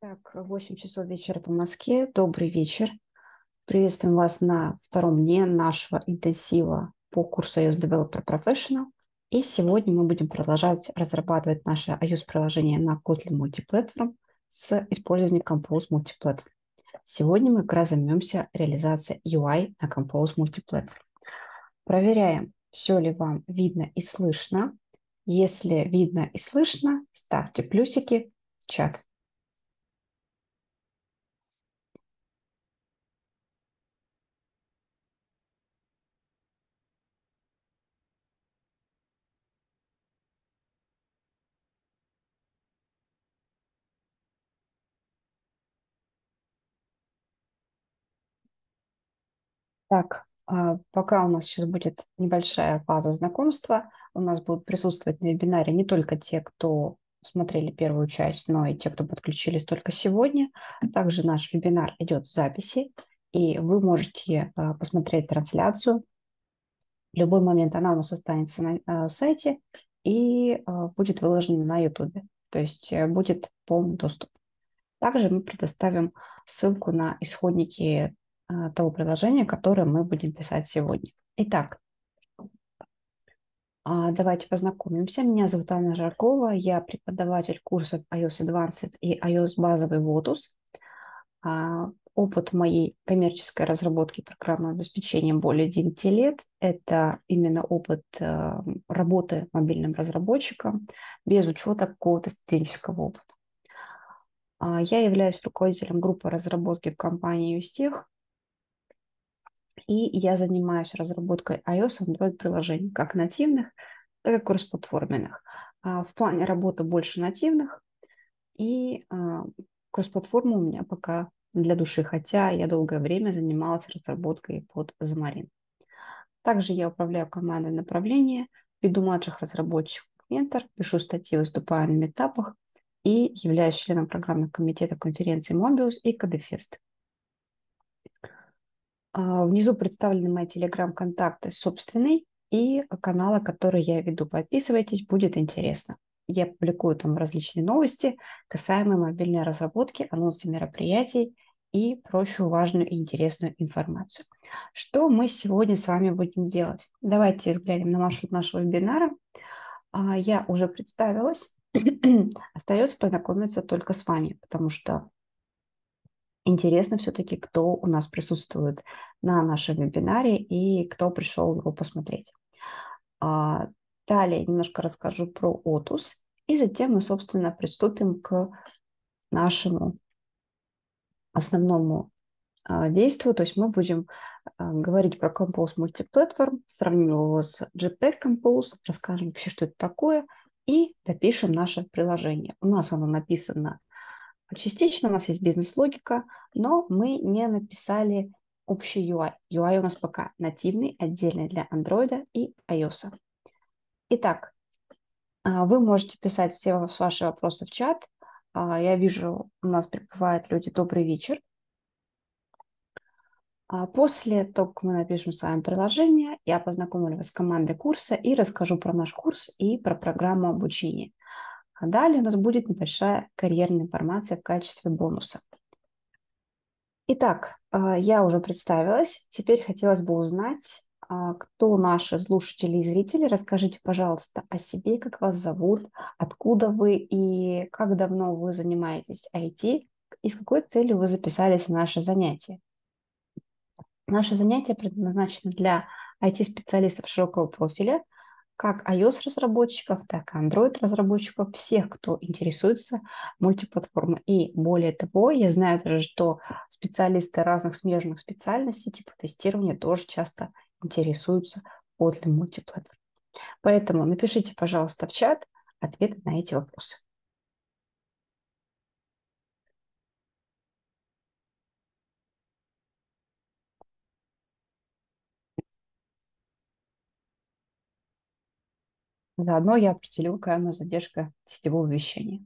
Так, 8 часов вечера по Москве. Добрый вечер. Приветствуем вас на втором дне нашего интенсива по курсу iOS Developer Professional. И сегодня мы будем продолжать разрабатывать наше iOS-приложение на Kotlin Multiplatform с использованием Compose Multiplatform. Сегодня мы как раз займемся реализацией UI на Compose Multiplatform. Проверяем, все ли вам видно и слышно. Если видно и слышно, ставьте плюсики в чат. Так, пока у нас сейчас будет небольшая фаза знакомства, у нас будут присутствовать на вебинаре не только те, кто смотрели первую часть, но и те, кто подключились только сегодня. Также наш вебинар идет в записи, и вы можете посмотреть трансляцию. В любой момент она у нас останется на сайте и будет выложена на YouTube, то есть будет полный доступ. Также мы предоставим ссылку на исходники того приложения, которое мы будем писать сегодня. Итак, давайте познакомимся. Меня зовут Анна Жаркова, я преподаватель курсов iOS Advanced и iOS базовый Lotus. Опыт моей коммерческой разработки программного обеспечения более 9 лет. Это именно опыт работы мобильным разработчиком без учета какого-то студенческого опыта. Я являюсь руководителем группы разработки в компании Юстех, и я занимаюсь разработкой iOS и Android приложений, как нативных, так и кроссплатформенных. В плане работы больше нативных, и кроссплатформа у меня пока для души, хотя я долгое время занималась разработкой под Xamarin. Также я управляю командой направления, веду младших разработчиков, ментор, пишу статьи, выступаю на метапах и являюсь членом программного комитета конференции Mobius и Codefest. Внизу представлены мои телеграм-контакты собственный и каналы, которые я веду. Подписывайтесь, будет интересно. Я публикую там различные новости, касаемые мобильной разработки, анонсы мероприятий и прочую важную и интересную информацию. Что мы сегодня с вами будем делать? Давайте взглянем на маршрут нашего вебинара. Я уже представилась. Остается познакомиться только с вами, потому что интересно все-таки, кто у нас присутствует на нашем вебинаре и кто пришел его посмотреть. Далее немножко расскажу про Otus, и затем мы, собственно, приступим к нашему основному действию. То есть мы будем говорить про Compose Multiplatform, сравним его с Jetpack Compose, расскажем вообще, что это такое, и допишем наше приложение. У нас оно написано частично, у нас есть бизнес-логика, но мы не написали общий UI. UI у нас пока нативный, отдельный для Android и iOS. Итак, вы можете писать все ваши вопросы в чат. Я вижу, у нас прибывают люди. Добрый вечер. После того, как мы напишем с вами приложение, я познакомлю вас с командой курса и расскажу про наш курс и про программу обучения. Далее у нас будет небольшая карьерная информация в качестве бонуса. Итак, я уже представилась. Теперь хотелось бы узнать, кто наши слушатели и зрители. Расскажите, пожалуйста, о себе, как вас зовут, откуда вы и как давно вы занимаетесь IT, и с какой целью вы записались на наше занятие. Наше занятие предназначено для IT-специалистов широкого профиля, как iOS-разработчиков, так и Android-разработчиков, всех, кто интересуется мультиплатформой. И более того, я знаю даже, что специалисты разных смежных специальностей, типа тестирования, тоже часто интересуются Kotlin мультиплатформ. Поэтому напишите, пожалуйста, в чат ответы на эти вопросы. Заодно я определю, какая у нас задержка сетевого вещания.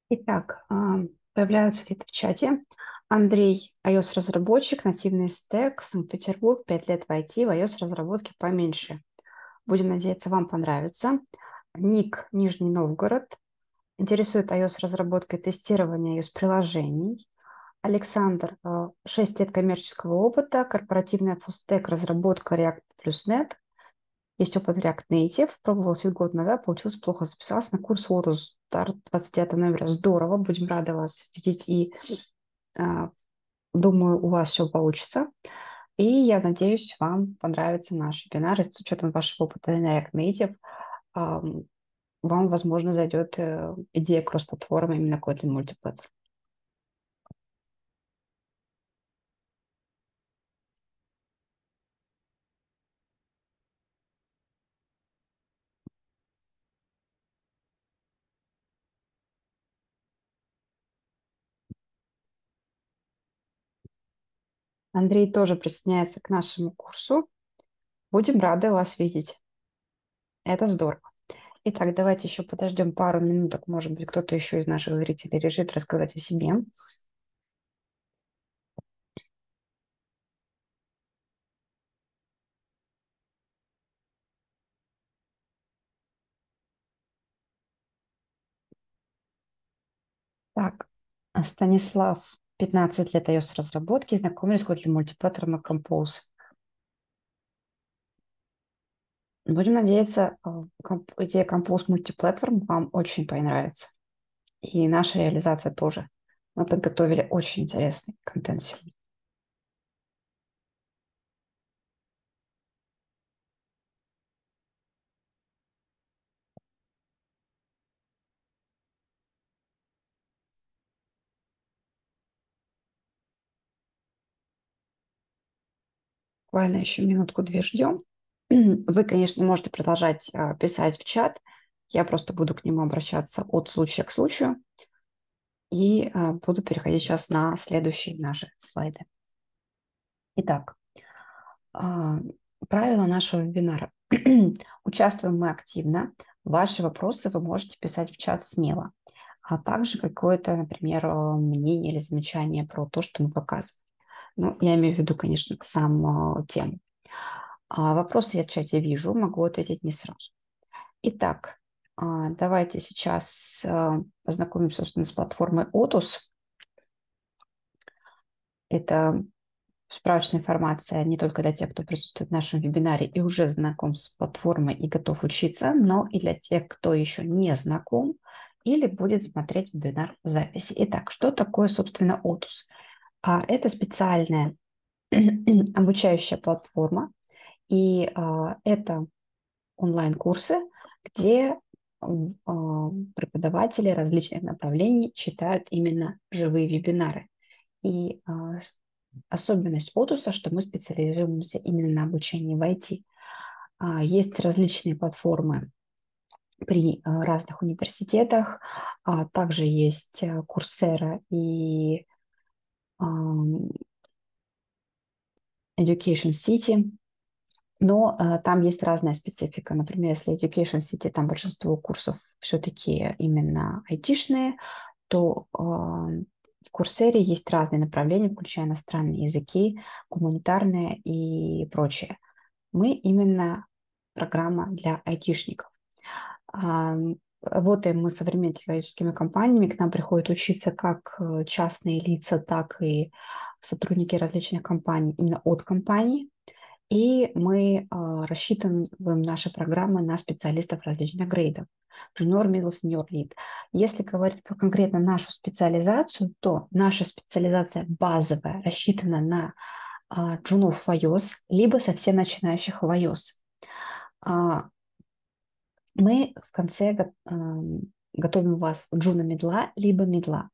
Итак, появляются ответы в чате. Андрей, iOS-разработчик, нативный стек, Санкт-Петербург, 5 лет в IT, в iOS-разработке поменьше. Будем надеяться, вам понравится. Ник, Нижний Новгород. Интересует iOS-разработка и тестирование iOS-приложений. Александр, 6 лет коммерческого опыта, корпоративная фуллстек, разработка React плюс Net. Есть опыт React Native, пробовал чуть год назад, получилось плохо, записалась на курс Lotus Start 29 ноября. Здорово, будем рады вас видеть и а, думаю, у вас все получится. И я надеюсь, вам понравится наш вебинар. И с учетом вашего опыта на React Native, ам, вам, возможно, зайдет идея кросс-платформы именно Kotlin Multiplatform. Андрей тоже присоединяется к нашему курсу. Будем рады вас видеть. Это здорово. Итак, давайте еще подождем пару минуток. Может быть, кто-то еще из наших зрителей решит рассказать о себе. Так, Станислав, 15 лет iOS-разработки, знакомились с Kotlin Multiplatform и Compose. Будем надеяться, идея Compose Multiplatform вам очень понравится. И наша реализация тоже. Мы подготовили очень интересный контент сегодня. Буквально еще минутку-две ждем. Вы, конечно, можете продолжать писать в чат. Я просто буду к нему обращаться от случая к случаю. И буду переходить сейчас на следующие наши слайды. Итак, а, правила нашего вебинара. Участвуем мы активно. Ваши вопросы вы можете писать в чат смело. А также какое-то, например, мнение или замечание про то, что мы показываем. Ну, я имею в виду, конечно, сам тему. Вопросы я в чате вижу, могу ответить не сразу. Итак, давайте сейчас познакомимся, собственно, с платформой Otus. Это справочная информация не только для тех, кто присутствует в нашем вебинаре и уже знаком с платформой и готов учиться, но и для тех, кто еще не знаком или будет смотреть вебинар в записи. Итак, что такое, собственно, Otus? Это специальная обучающая платформа, и это онлайн-курсы, где преподаватели различных направлений читают именно живые вебинары. И особенность Отуса, что мы специализируемся именно на обучении в IT. Есть различные платформы при разных университетах, также есть Coursera и Education City, но там есть разная специфика. Например, если Education City, там большинство курсов все-таки именно айтишные, то в Курсере есть разные направления, включая иностранные языки, гуманитарные и прочее. Мы именно программа для айтишников. А, Работаем мы с современными технологическими компаниями, к нам приходят учиться как частные лица, так и сотрудники различных компаний, именно от компаний. И мы рассчитываем наши программы на специалистов различных грейдов. Junior, middle, senior, lead. Если говорить про конкретно нашу специализацию, то наша специализация базовая рассчитана на джунов в iOS, либо совсем начинающих в iOS. А, Мы в конце готовим вас джуна медла, либо медла.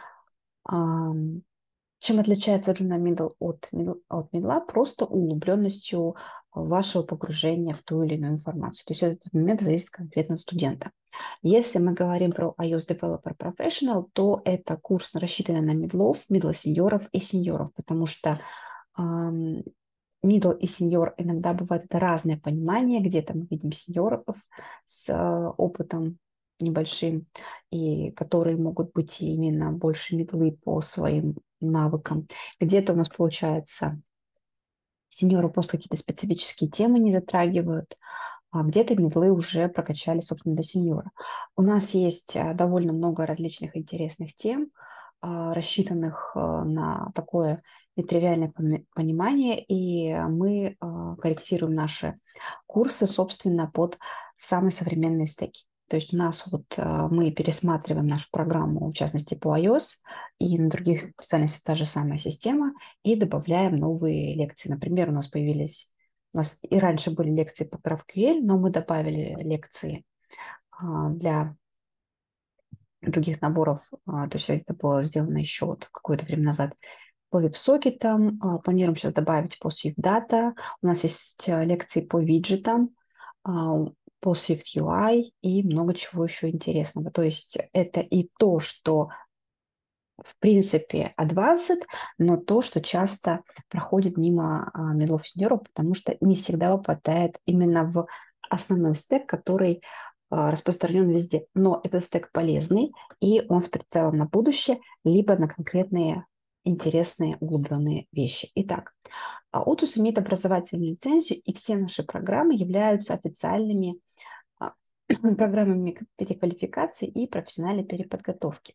Чем отличается Juno Middle от медла? Просто углубленностью вашего погружения в ту или иную информацию. То есть этот момент зависит конкретно от студента. Если мы говорим про iOS Developer Professional, то это курс рассчитан на медлов, медло-сеньоров и сеньоров, потому что middle и senior иногда бывает это разное понимание. Где-то мы видим сеньоров с опытом небольшим, и которые могут быть именно больше медлы по своим навыкам. Где-то у нас получается сеньоры просто какие-то специфические темы не затрагивают, а где-то медлы уже прокачали, собственно, до сеньора. У нас есть довольно много различных интересных тем, рассчитанных на такое нетривиальное понимание, и мы корректируем наши курсы, собственно, под самые современные стеки. То есть у нас вот мы пересматриваем нашу программу, в частности, по iOS, и на других специальностях та же самая система, и добавляем новые лекции. Например, у нас и раньше были лекции по GraphQL, но мы добавили лекции для других наборов, то есть это было сделано еще вот какое-то время назад по веб-сокетам, планируем сейчас добавить по Swift Data, у нас есть лекции по виджетам, по Swift UI и много чего еще интересного. То есть это и то, что в принципе advanced, но то, что часто проходит мимо медлов сеньоров, потому что не всегда попадает именно в основной стек, который распространен везде. Но этот стек полезный, и он с прицелом на будущее, либо на конкретные интересные углубленные вещи. Итак, Otus имеет образовательную лицензию, и все наши программы являются официальными а, программами переквалификации и профессиональной переподготовки.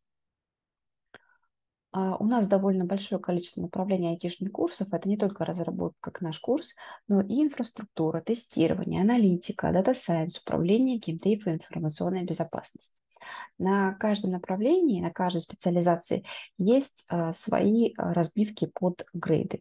У нас довольно большое количество направлений айтишных курсов. Это не только разработка, как наш курс, но и инфраструктура, тестирование, аналитика, дата-сайенс, управление, геймдев и информационная безопасность. На каждом направлении, на каждой специализации есть свои разбивки под грейды.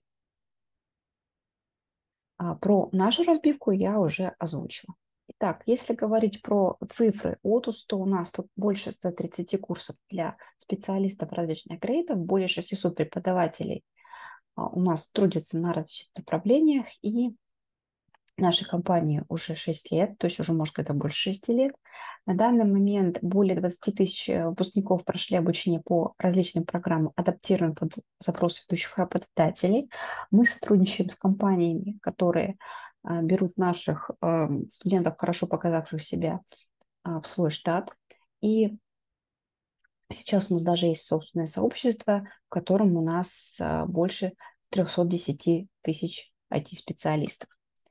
Про нашу разбивку я уже озвучила. Итак, если говорить про цифры Otus, то у нас тут больше 130 курсов для специалистов различных грейдов, более 600 преподавателей у нас трудятся на различных направлениях, и нашей компании уже 6 лет, то есть уже, может, это больше 6 лет. На данный момент более 20 тысяч выпускников прошли обучение по различным программам, адаптированным под запросы ведущих работодателей. Мы сотрудничаем с компаниями, которые берут наших студентов, хорошо показавших себя, в свой штат. И сейчас у нас даже есть собственное сообщество, в котором у нас больше 310 тысяч IT-специалистов.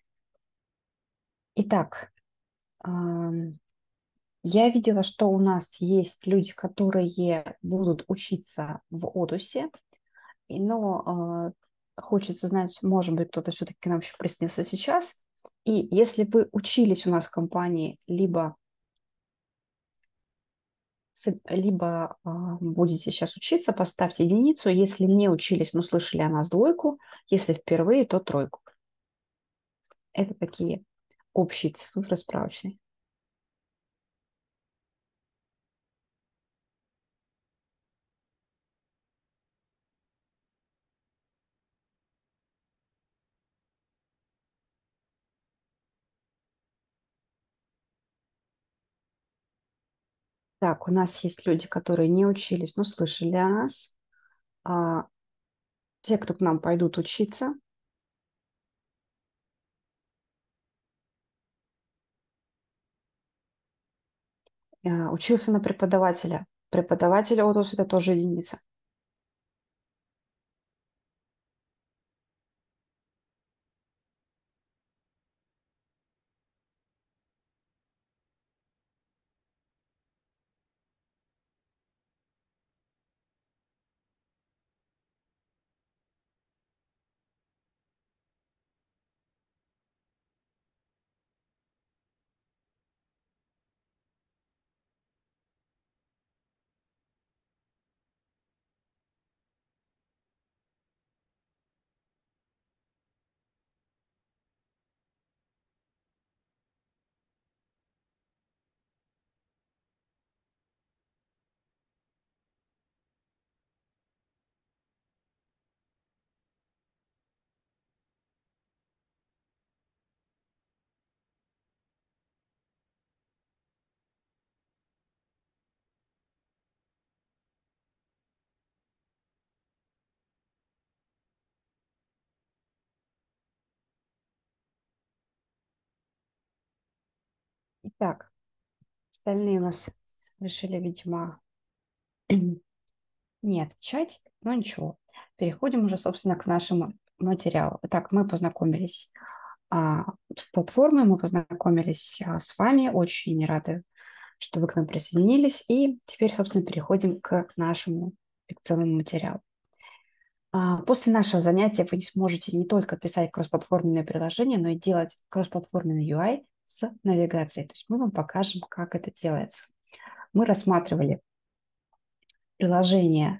Итак, я видела, что у нас есть люди, которые будут учиться в Одусе, но хочется знать, может быть, кто-то все-таки к нам еще приснился сейчас. И если вы учились у нас в компании, либо будете сейчас учиться, поставьте единицу. Если не учились, но слышали о нас двойку. Если впервые, то тройку. Это такие общие цифры справочные. Так, у нас есть люди, которые не учились, но слышали о нас. А, те, кто к нам пойдут учиться, учился на преподавателя. Преподаватель ОТУС– это тоже единица. Итак, остальные у нас. решили, видимо, не отвечать, но ничего. Переходим уже, собственно, к нашему материалу. Итак, мы познакомились с платформой, мы познакомились с вами. Очень рады, что вы к нам присоединились. И теперь, собственно, переходим к нашему лекционному материалу. После нашего занятия вы сможете не только писать кроссплатформенные приложения, но и делать кроссплатформенный UI с навигацией. То есть мы вам покажем, как это делается. Мы рассматривали приложение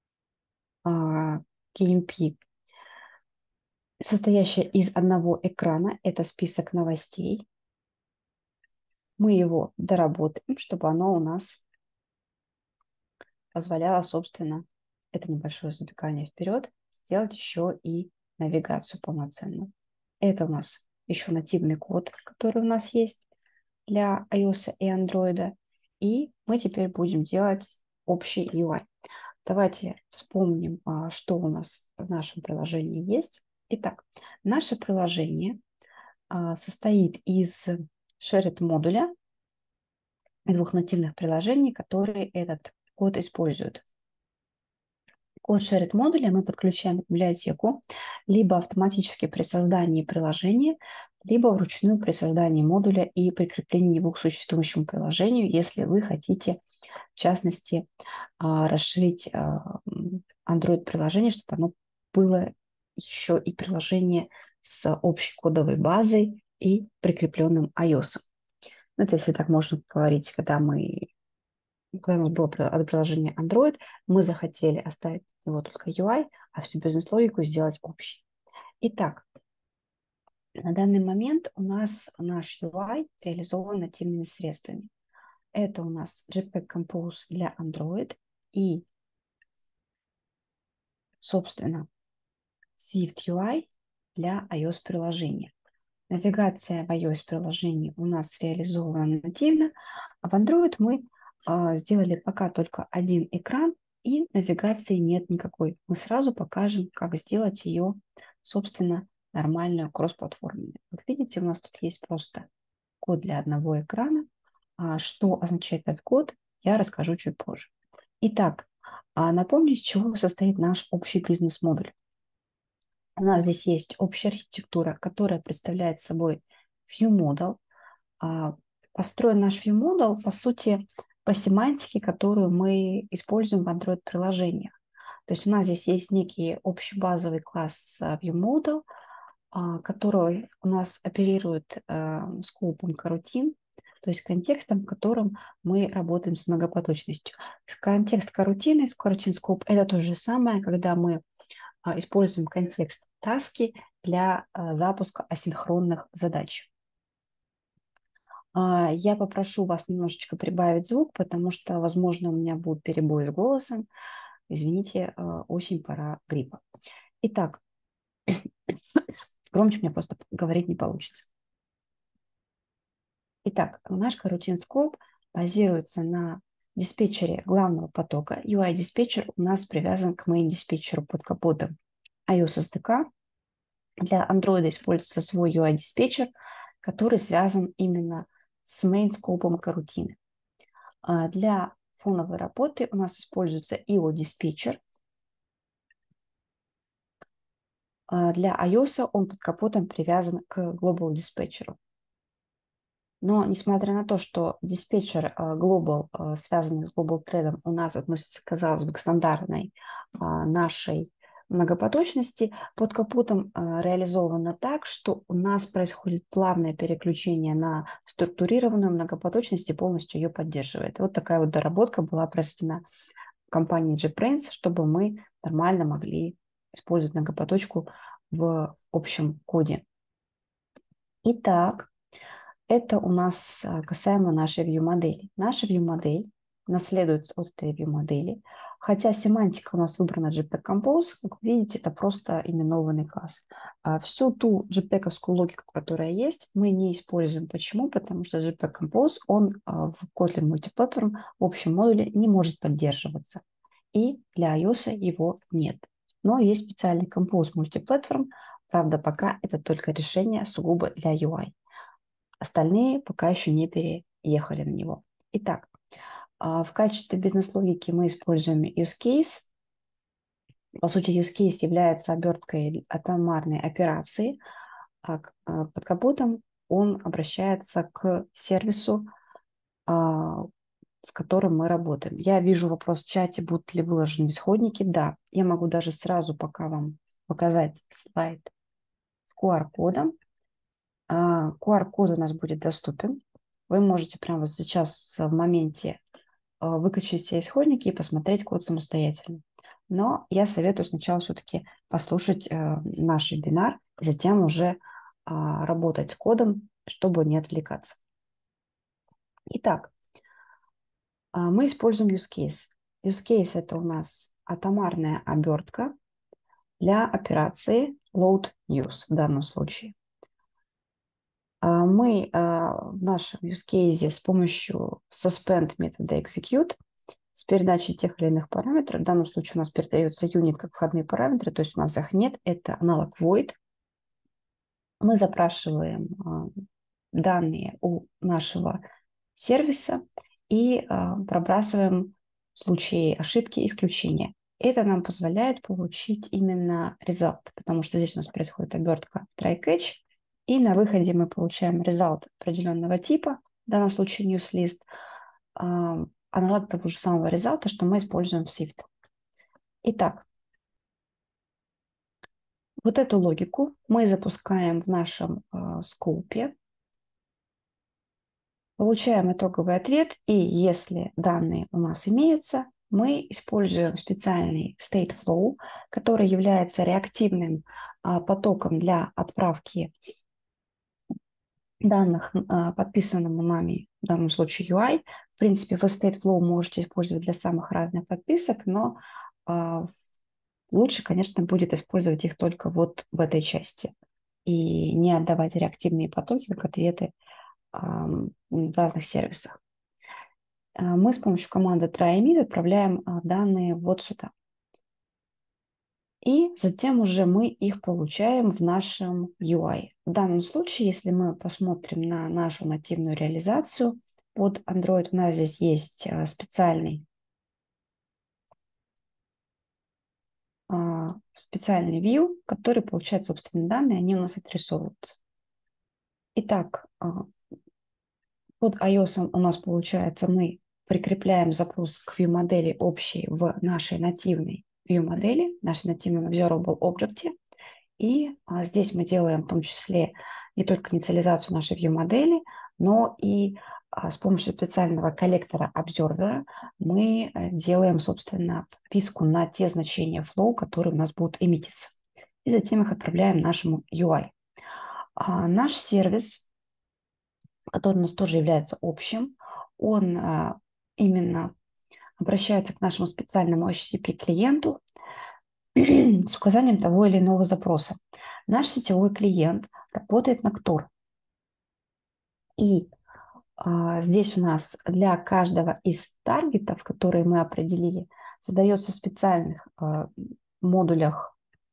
KMP, состоящее из одного экрана. Это список новостей. Мы его доработаем, чтобы оно у нас позволяло, собственно, это небольшое забегание вперед, сделать еще и навигацию полноценную. Это у нас еще нативный код, который у нас есть для iOS и Android. И мы теперь будем делать общий UI. Давайте вспомним, что у нас в нашем приложении есть. Итак, наше приложение состоит из shared модуля и двух нативных приложений, которые этот код используют. Код shared модуля мы подключаем к библиотеку либо автоматически при создании приложения, либо вручную при создании модуля и прикреплении его к существующему приложению, если вы хотите, в частности, расширить Android-приложение, чтобы оно было еще и приложение с общей кодовой базой и прикрепленным iOS. Это если так можно говорить, когда у нас было приложение Android, мы захотели оставить его только UI, а всю бизнес-логику сделать общей. Итак, на данный момент у нас наш UI реализован нативными средствами. Это у нас JPEG Compose для Android и, собственно, Swift UI для iOS-приложения. Навигация в iOS-приложении у нас реализована нативно, а в Android мы сделали пока только один экран, и навигации нет никакой. Мы сразу покажем, как сделать ее, собственно, нормальную кроссплатформенную. Как видите, у нас тут есть просто код для одного экрана. Что означает этот код, я расскажу чуть позже. Итак, напомню, из чего состоит наш общий бизнес-модуль. У нас здесь есть общая архитектура, которая представляет собой ViewModel. Построен наш ViewModel, по сути, по семантике, которую мы используем в Android-приложениях. То есть у нас здесь есть некий общий базовый класс ViewModel, который у нас оперирует скопом coroutine, то есть контекстом, в котором мы работаем с многопоточностью. Контекст coroutine, coroutine scope – это то же самое, когда мы используем контекст таски для запуска асинхронных задач. Я попрошу вас немножечко прибавить звук, потому что, возможно, у меня будут перебои с голосом. Извините, осень, пора гриппа. Итак, громче мне просто говорить не получится. Итак, наш coroutine scope базируется на диспетчере главного потока. UI-диспетчер у нас привязан к main-диспетчеру под капотом iOS SDK. Для Android используется свой UI-диспетчер, который связан именно с main-скопом coroutine. Для фоновой работы у нас используется IO-диспетчер. Для iOS он под капотом привязан к Global диспетчеру. Но несмотря на то, что диспетчер Global, связанный с Global Thread, у нас относится, казалось бы, к стандартной нашей многопоточности, под капотом реализовано так, что у нас происходит плавное переключение на структурированную многопоточность и полностью ее поддерживает. Вот такая вот доработка была произведена компанией JetBrains, чтобы мы нормально могли использовать многопоточку в общем коде. Итак, это у нас касаемо нашей view-модели. Наша view-модель наследует от этой view-модели, хотя семантика у нас выбрана JPEG Compose, как вы видите, это просто именованный класс. Всю ту JPEG-овскую логику, которая есть, мы не используем. Почему? Потому что JPEG Compose, он в Kotlin Multiplatform в общем модуле не может поддерживаться. И для iOS его нет. Но есть специальный Compose Multiplatform, правда, пока это только решение сугубо для UI. Остальные пока еще не переехали на него. Итак, В качестве бизнес-логики мы используем use case. По сути, use case является оберткой атомарной операции, под капотом он обращается к сервису, с которым мы работаем. Я вижу вопрос в чате, будут ли выложены исходники. Да, я могу даже сразу пока вам показать слайд с QR-кодом. QR-код у нас будет доступен. Вы можете прямо вот сейчас в моменте выкачать все исходники и посмотреть код самостоятельно. Но я советую сначала все-таки послушать наш вебинар, и затем уже работать с кодом, чтобы не отвлекаться. Итак, мы используем use case. Use case – это у нас атомарная обертка для операции load news в данном случае. Мы в нашем use case с помощью suspend метода execute с передачей тех или иных параметров, в данном случае у нас передается unit как входные параметры, то есть у нас их нет, это аналог void. Мы запрашиваем данные у нашего сервиса и пробрасываем в случае ошибки исключения. Это нам позволяет получить именно result, потому что здесь у нас происходит обертка try-catch, и на выходе мы получаем result определенного типа, в данном случае newsList, аналог того же самого результата, что мы используем в Swift. Итак, вот эту логику мы запускаем в нашем скопе, получаем итоговый ответ, и если данные у нас имеются, мы используем специальный state flow, который является реактивным потоком для отправки данных подписанному нами, в данном случае UI. В принципе, вы state flow можете использовать для самых разных подписок, но лучше, конечно, будет использовать их только вот в этой части и не отдавать реактивные потоки как ответы в разных сервисах. Мы с помощью команды try-emit отправляем данные вот сюда. И затем уже мы их получаем в нашем UI. В данном случае, если мы посмотрим на нашу нативную реализацию под Android, у нас здесь есть специальный view, который получает собственные данные, они у нас отрисовываются. Итак, под iOS у нас получается, мы прикрепляем запрос к view-модели общей в нашей нативной view-модели, нашей нативной observable object. И здесь мы делаем в том числе не только инициализацию нашей view-модели, но и с помощью специального коллектора observer мы делаем, собственно, подписку на те значения flow, которые у нас будут эмититься. И затем их отправляем нашему UI. Наш сервис, который у нас тоже является общим, он именно обращается к нашему специальному HTTP-клиенту с указанием того или иного запроса. Наш сетевой клиент работает на Tor. И здесь у нас для каждого из таргетов, которые мы определили, задается в специальных модулях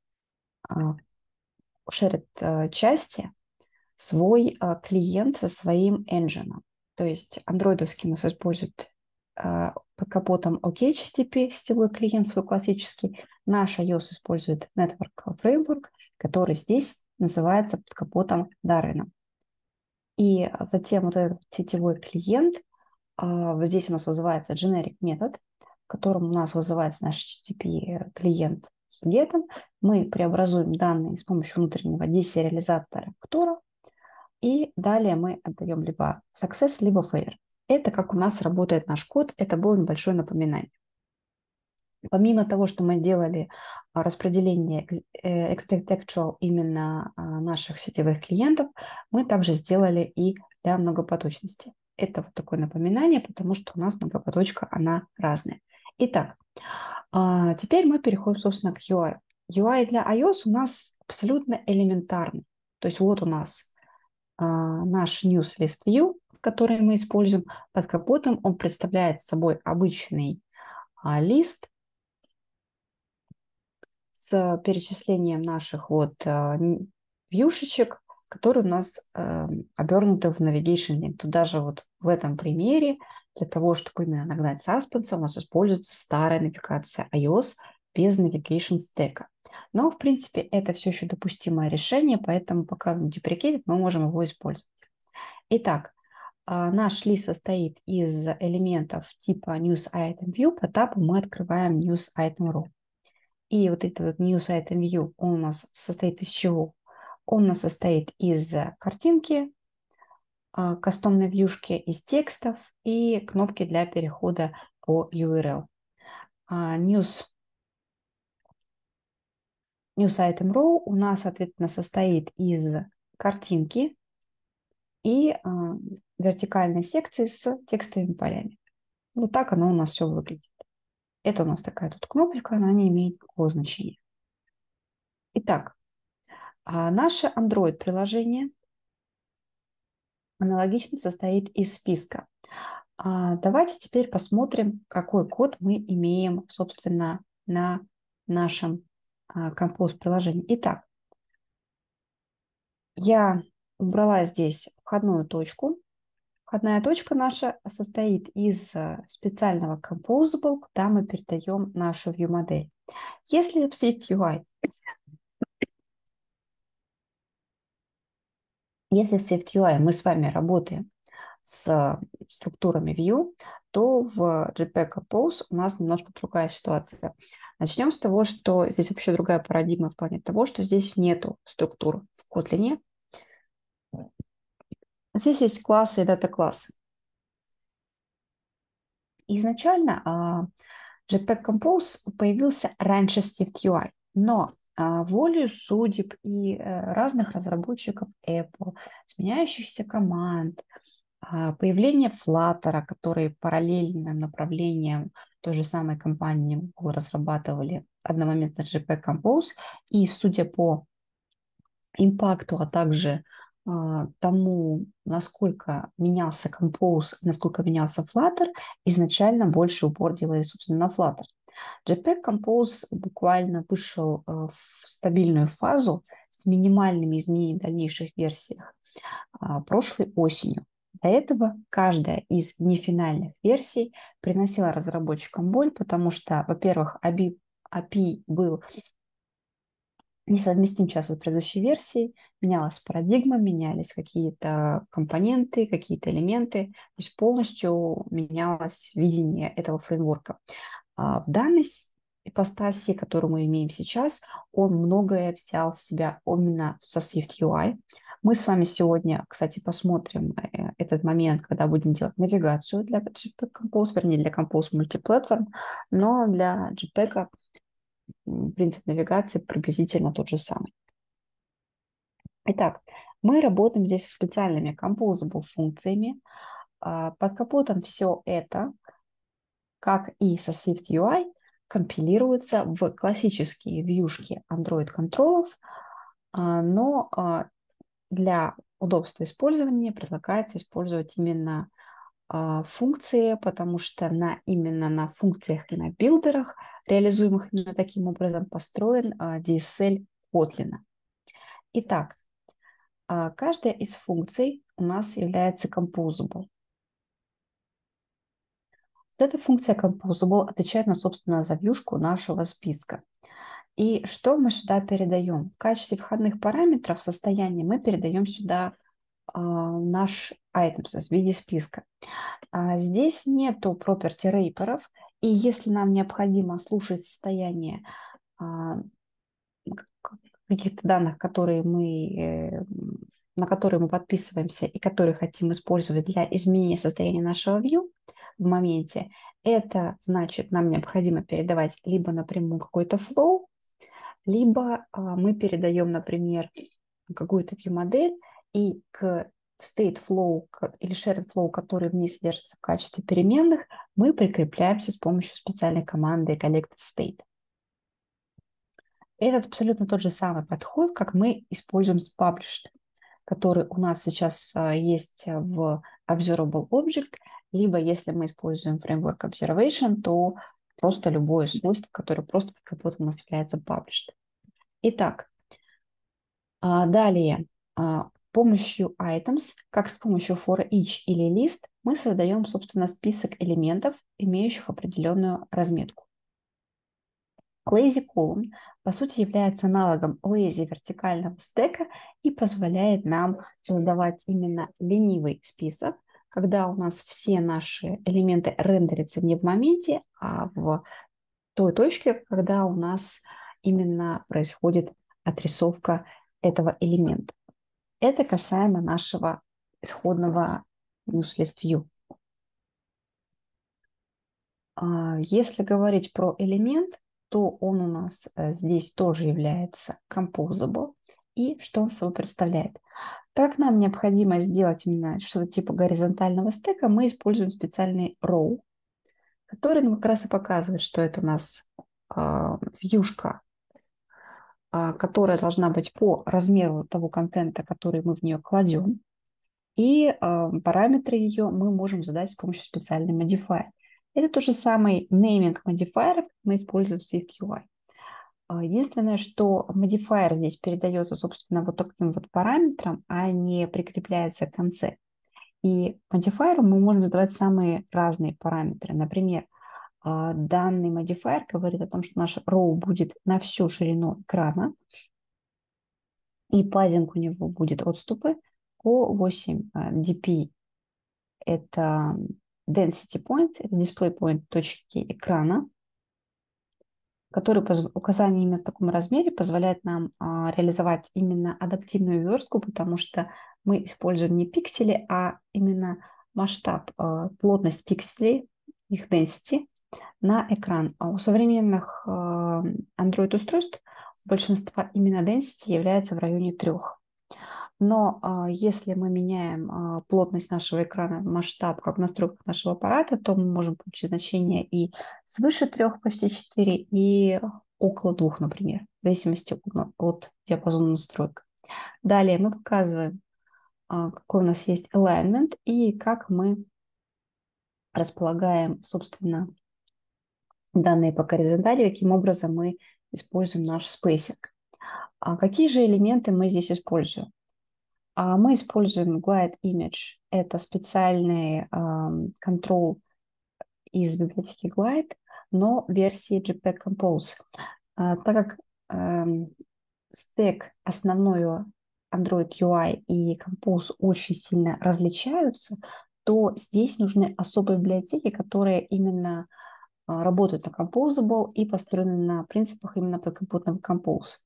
shared части свой клиент со своим engine. То есть андроидовский у нас использует под капотом OKHTTP сетевой клиент свой классический. Наш iOS использует Network Framework, который здесь называется под капотом Darwin. И затем вот этот сетевой клиент, здесь у нас вызывается generic метод, в котором у нас вызывается наш HTTP клиент с гетом. Мы преобразуем данные с помощью внутреннего десериализатора Tor, и далее мы отдаем либо success, либо failure. Это как у нас работает наш код, это было небольшое напоминание. Помимо того, что мы делали распределение expect actual именно наших сетевых клиентов, мы также сделали и для многопоточности. Это вот такое напоминание, потому что у нас многопоточка, она разная. Итак, теперь мы переходим, собственно, к UI. UI для iOS у нас абсолютно элементарный. То есть вот у нас наш newsList view, который мы используем под капотом, он представляет собой обычный лист с перечислением наших вот вьюшечек, которые у нас обернуты в Navigation Link. Тут даже вот в этом примере для того, чтобы именно нагнать саспенса, у нас используется старая навигация iOS без Navigation Stack. Но, в принципе, это все еще допустимое решение, поэтому пока он deprecated, мы можем его использовать. Итак, наш лист состоит из элементов типа News Item View. По тапу мы открываем News Item Row. И вот этот вот News Item View, он у нас состоит из чего? Он у нас состоит из картинки, кастомной вьюшки, из текстов и кнопки для перехода по URL. News Item Row у нас, соответственно, состоит из картинки и вертикальной секции с текстовыми полями. Вот так оно у нас все выглядит. Это у нас такая тут кнопочка, она не имеет никакого значения. Итак, наше Android-приложение аналогично состоит из списка. Давайте теперь посмотрим, какой код мы имеем, собственно, на нашем Compose-приложении. Итак, я убрала здесь входную точку. Входная точка наша состоит из специального Composable, куда мы передаем нашу view-модель. Если в SwiftUI мы с вами работаем с структурами view, то в JPEG Compose у нас немножко другая ситуация. Начнем с того, что здесь вообще другая парадигма в плане того, что здесь нету структур в Kotlin. Здесь есть классы и дата-классы. Изначально JPEG Compose появился раньше SwiftUI, но волею судеб и разных разработчиков Apple, сменяющихся команд, появление Flutter, который параллельным направлением той же самой компании Google разрабатывали одномоментно JPEG Compose, и судя по импакту, а также тому, насколько менялся Compose, насколько менялся Flutter, изначально больше упор делали, собственно, на Flutter. JPEG Compose буквально вышел в стабильную фазу с минимальными изменениями в дальнейших версиях прошлой осенью. До этого каждая из нефинальных версий приносила разработчикам боль, потому что, во-первых, API был несовместим сейчас с предыдущей версией, менялась парадигма, менялись какие-то компоненты, какие-то элементы, то есть полностью менялось видение этого фреймворка. В данной ипостаси, которую мы имеем сейчас, он многое взял в себя именно со SwiftUI. Мы с вами сегодня, кстати, посмотрим этот момент, когда будем делать навигацию для JPEG Compose, вернее, для Compose Multiplatform, но для JPEG принцип навигации приблизительно тот же самый. Итак, мы работаем здесь с специальными composable функциями. Под капотом все это, как и со SwiftUI, компилируется в классические вьюшки Android-контролов, но для удобства использования предлагается использовать именно функции, потому что именно на функциях и на билдерах, реализуемых именно таким образом, построен DSL Kotlin. Итак, каждая из функций у нас является composable. Вот эта функция composable отвечает, собственно, за вьюшку нашего списка. И что мы сюда передаем? В качестве входных параметров состояния мы передаем сюда наш items в виде списка. Здесь нету property wrapper'ов, и если нам необходимо слушать состояние каких-то данных, на которые мы подписываемся и которые хотим использовать для изменения состояния нашего view в моменте, это значит, нам необходимо передавать либо напрямую какой-то flow, либо мы передаем, например, какую-то view-модель, и к state flow или shared flow, который в ней содержится в качестве переменных, мы прикрепляемся с помощью специальной команды collect state. Это абсолютно тот же самый подход, как мы используем с published, который у нас сейчас есть в observable object, либо если мы используем фреймворк observation, то просто любое свойство, которое просто под капотом у нас является published. Итак, далее Помощью items, как с помощью for each или list, мы создаем, собственно, список элементов, имеющих определенную разметку. Lazy column, по сути, является аналогом lazy вертикального стека и позволяет нам создавать именно ленивый список, когда у нас все наши элементы рендерятся не в моменте, а в той точке, когда у нас именно происходит отрисовка этого элемента. Это касаемо нашего исходного newsList view. Если говорить про элемент, то он у нас здесь тоже является composable. И что он собой представляет? Так нам необходимо сделать именно что-то типа горизонтального стека, мы используем специальный row, который нам как раз и показывает, что это у нас вьюшка, которая должна быть по размеру того контента, который мы в нее кладем. И параметры ее мы можем задать с помощью специального modifier. Это тот же самый naming modifier, мы используем в Swift UI. Единственное, что modifier здесь передается, собственно, вот таким вот параметрам, а не прикрепляется к конце. И modifier мы можем задавать самые разные параметры. Например, данный modifier говорит о том, что наш row будет на всю ширину экрана, и паддинг у него будет отступы по 8 dpi. Это density point, это display point точки экрана, который указание именно в таком размере позволяет нам реализовать именно адаптивную верстку, потому что мы используем не пиксели, а именно масштаб, плотность пикселей, их density на экран. А у современных Android-устройств большинство именно density является в районе 3. Но если мы меняем плотность нашего экрана, масштаб, как в настройках нашего аппарата, то мы можем получить значение и свыше 3, почти 4, и около 2, например, в зависимости от диапазона настроек. Далее мы показываем, какой у нас есть alignment и как мы располагаем, собственно, данные по горизонтали, каким образом мы используем наш спейсинг. Какие же элементы мы здесь используем? Мы используем Glide Image. Это специальный контрол из библиотеки Glide, но версии JPEG Compose. Так как стек основной Android UI и Compose очень сильно различаются, то здесь нужны особые библиотеки, которые именно работают на Composable и построены на принципах именно подкомпютного Compose.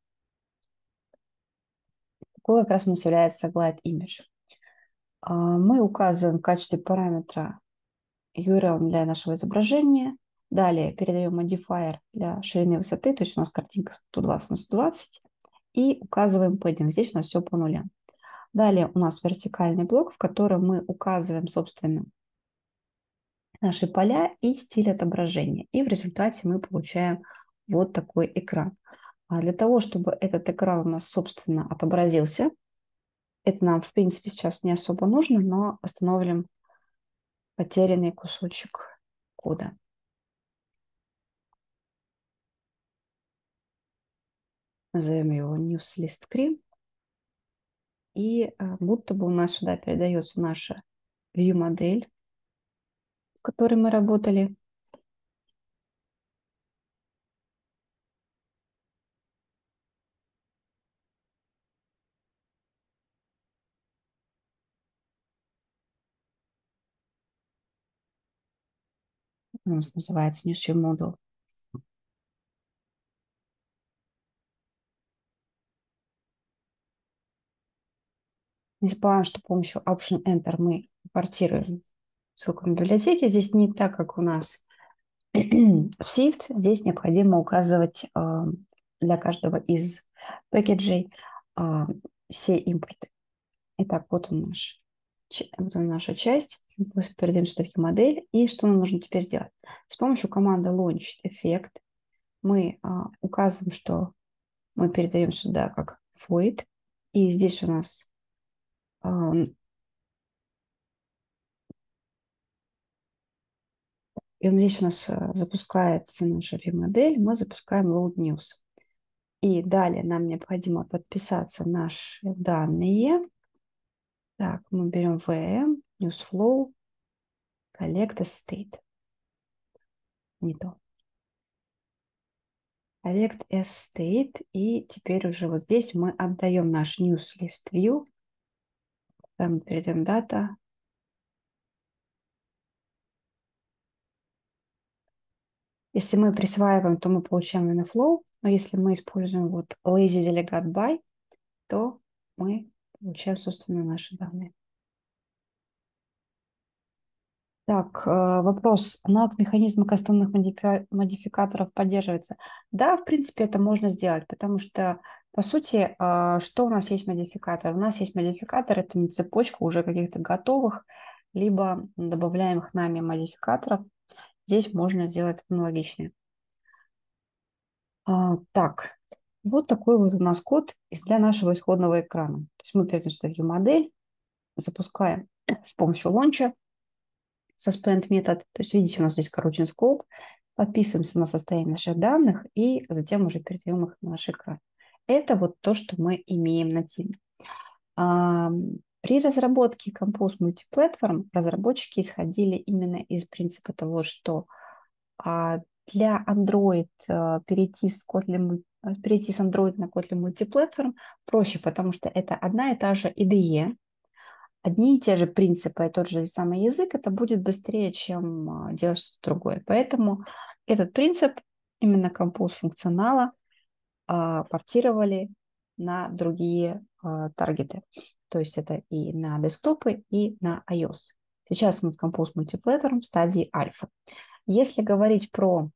Такой как раз у нас является Glide Image. Мы указываем в качестве параметра URL для нашего изображения. Далее передаем modifier для ширины и высоты, то есть у нас картинка 120 на 120. И указываем padding. Здесь у нас все по нулям. Далее у нас вертикальный блок, в котором мы указываем, собственно, наши поля и стиль отображения. И в результате мы получаем вот такой экран. А для того, чтобы этот экран у нас, собственно, отобразился, это нам, в принципе, сейчас не особо нужно, но восстановим потерянный кусочек кода. Назовем его newsList screen. И будто бы у нас сюда передается наша view-модель, с которой мы работали. У нас называется newsViewModel. Не забываем, что с помощью Option Enter мы импортируем ссылку на библиотеки. Здесь не так, как у нас в Swift. Здесь необходимо указывать для каждого из пэкэджей все импорты. Итак, вот он наша часть. Мы передаем сюда модель. И что нам нужно теперь сделать? С помощью команды Launched Effect мы указываем, что мы передаем сюда как void. И здесь у нас запускается наша view-модель. Мы запускаем load news. И далее нам необходимо подписаться наши данные. Так, мы берем VM, NewsFlow, Collect State. Не то. Collect State. И теперь уже вот здесь мы отдаем наш News List View. Там перейдем Data. Если мы присваиваем, то мы получаем именно Flow. Но если мы используем вот Lazy Delegate By, то мы получаем, собственно, наши данные. Так, вопрос. Аналог механизма кастомных модификаторов поддерживается? Да, в принципе, это можно сделать, потому что, по сути, что у нас есть модификатор? У нас есть модификатор, это не цепочка уже каких-то готовых, либо добавляемых нами модификаторов. Здесь можно сделать аналогичные. Так, вот такой вот у нас код для нашего исходного экрана. То есть мы перейдем в такую модель, запускаем с помощью лонча suspend метод. То есть видите, у нас здесь coroutine scope. Подписываемся на состояние наших данных и затем уже передаем их на наш экран. Это вот то, что мы имеем нативно. При разработке Compose Multiplatform разработчики исходили именно из принципа того, что для Android перейти с Android на Kotlin Multiplatform проще, потому что это одна и та же IDE, одни и те же принципы и тот же самый язык, это будет быстрее, чем делать что-то другое. Поэтому этот принцип именно Compose функционала портировали на другие таргеты. То есть это и на десктопы, и на iOS. Сейчас у нас Compose Multiplatform в стадии альфа. Если говорить про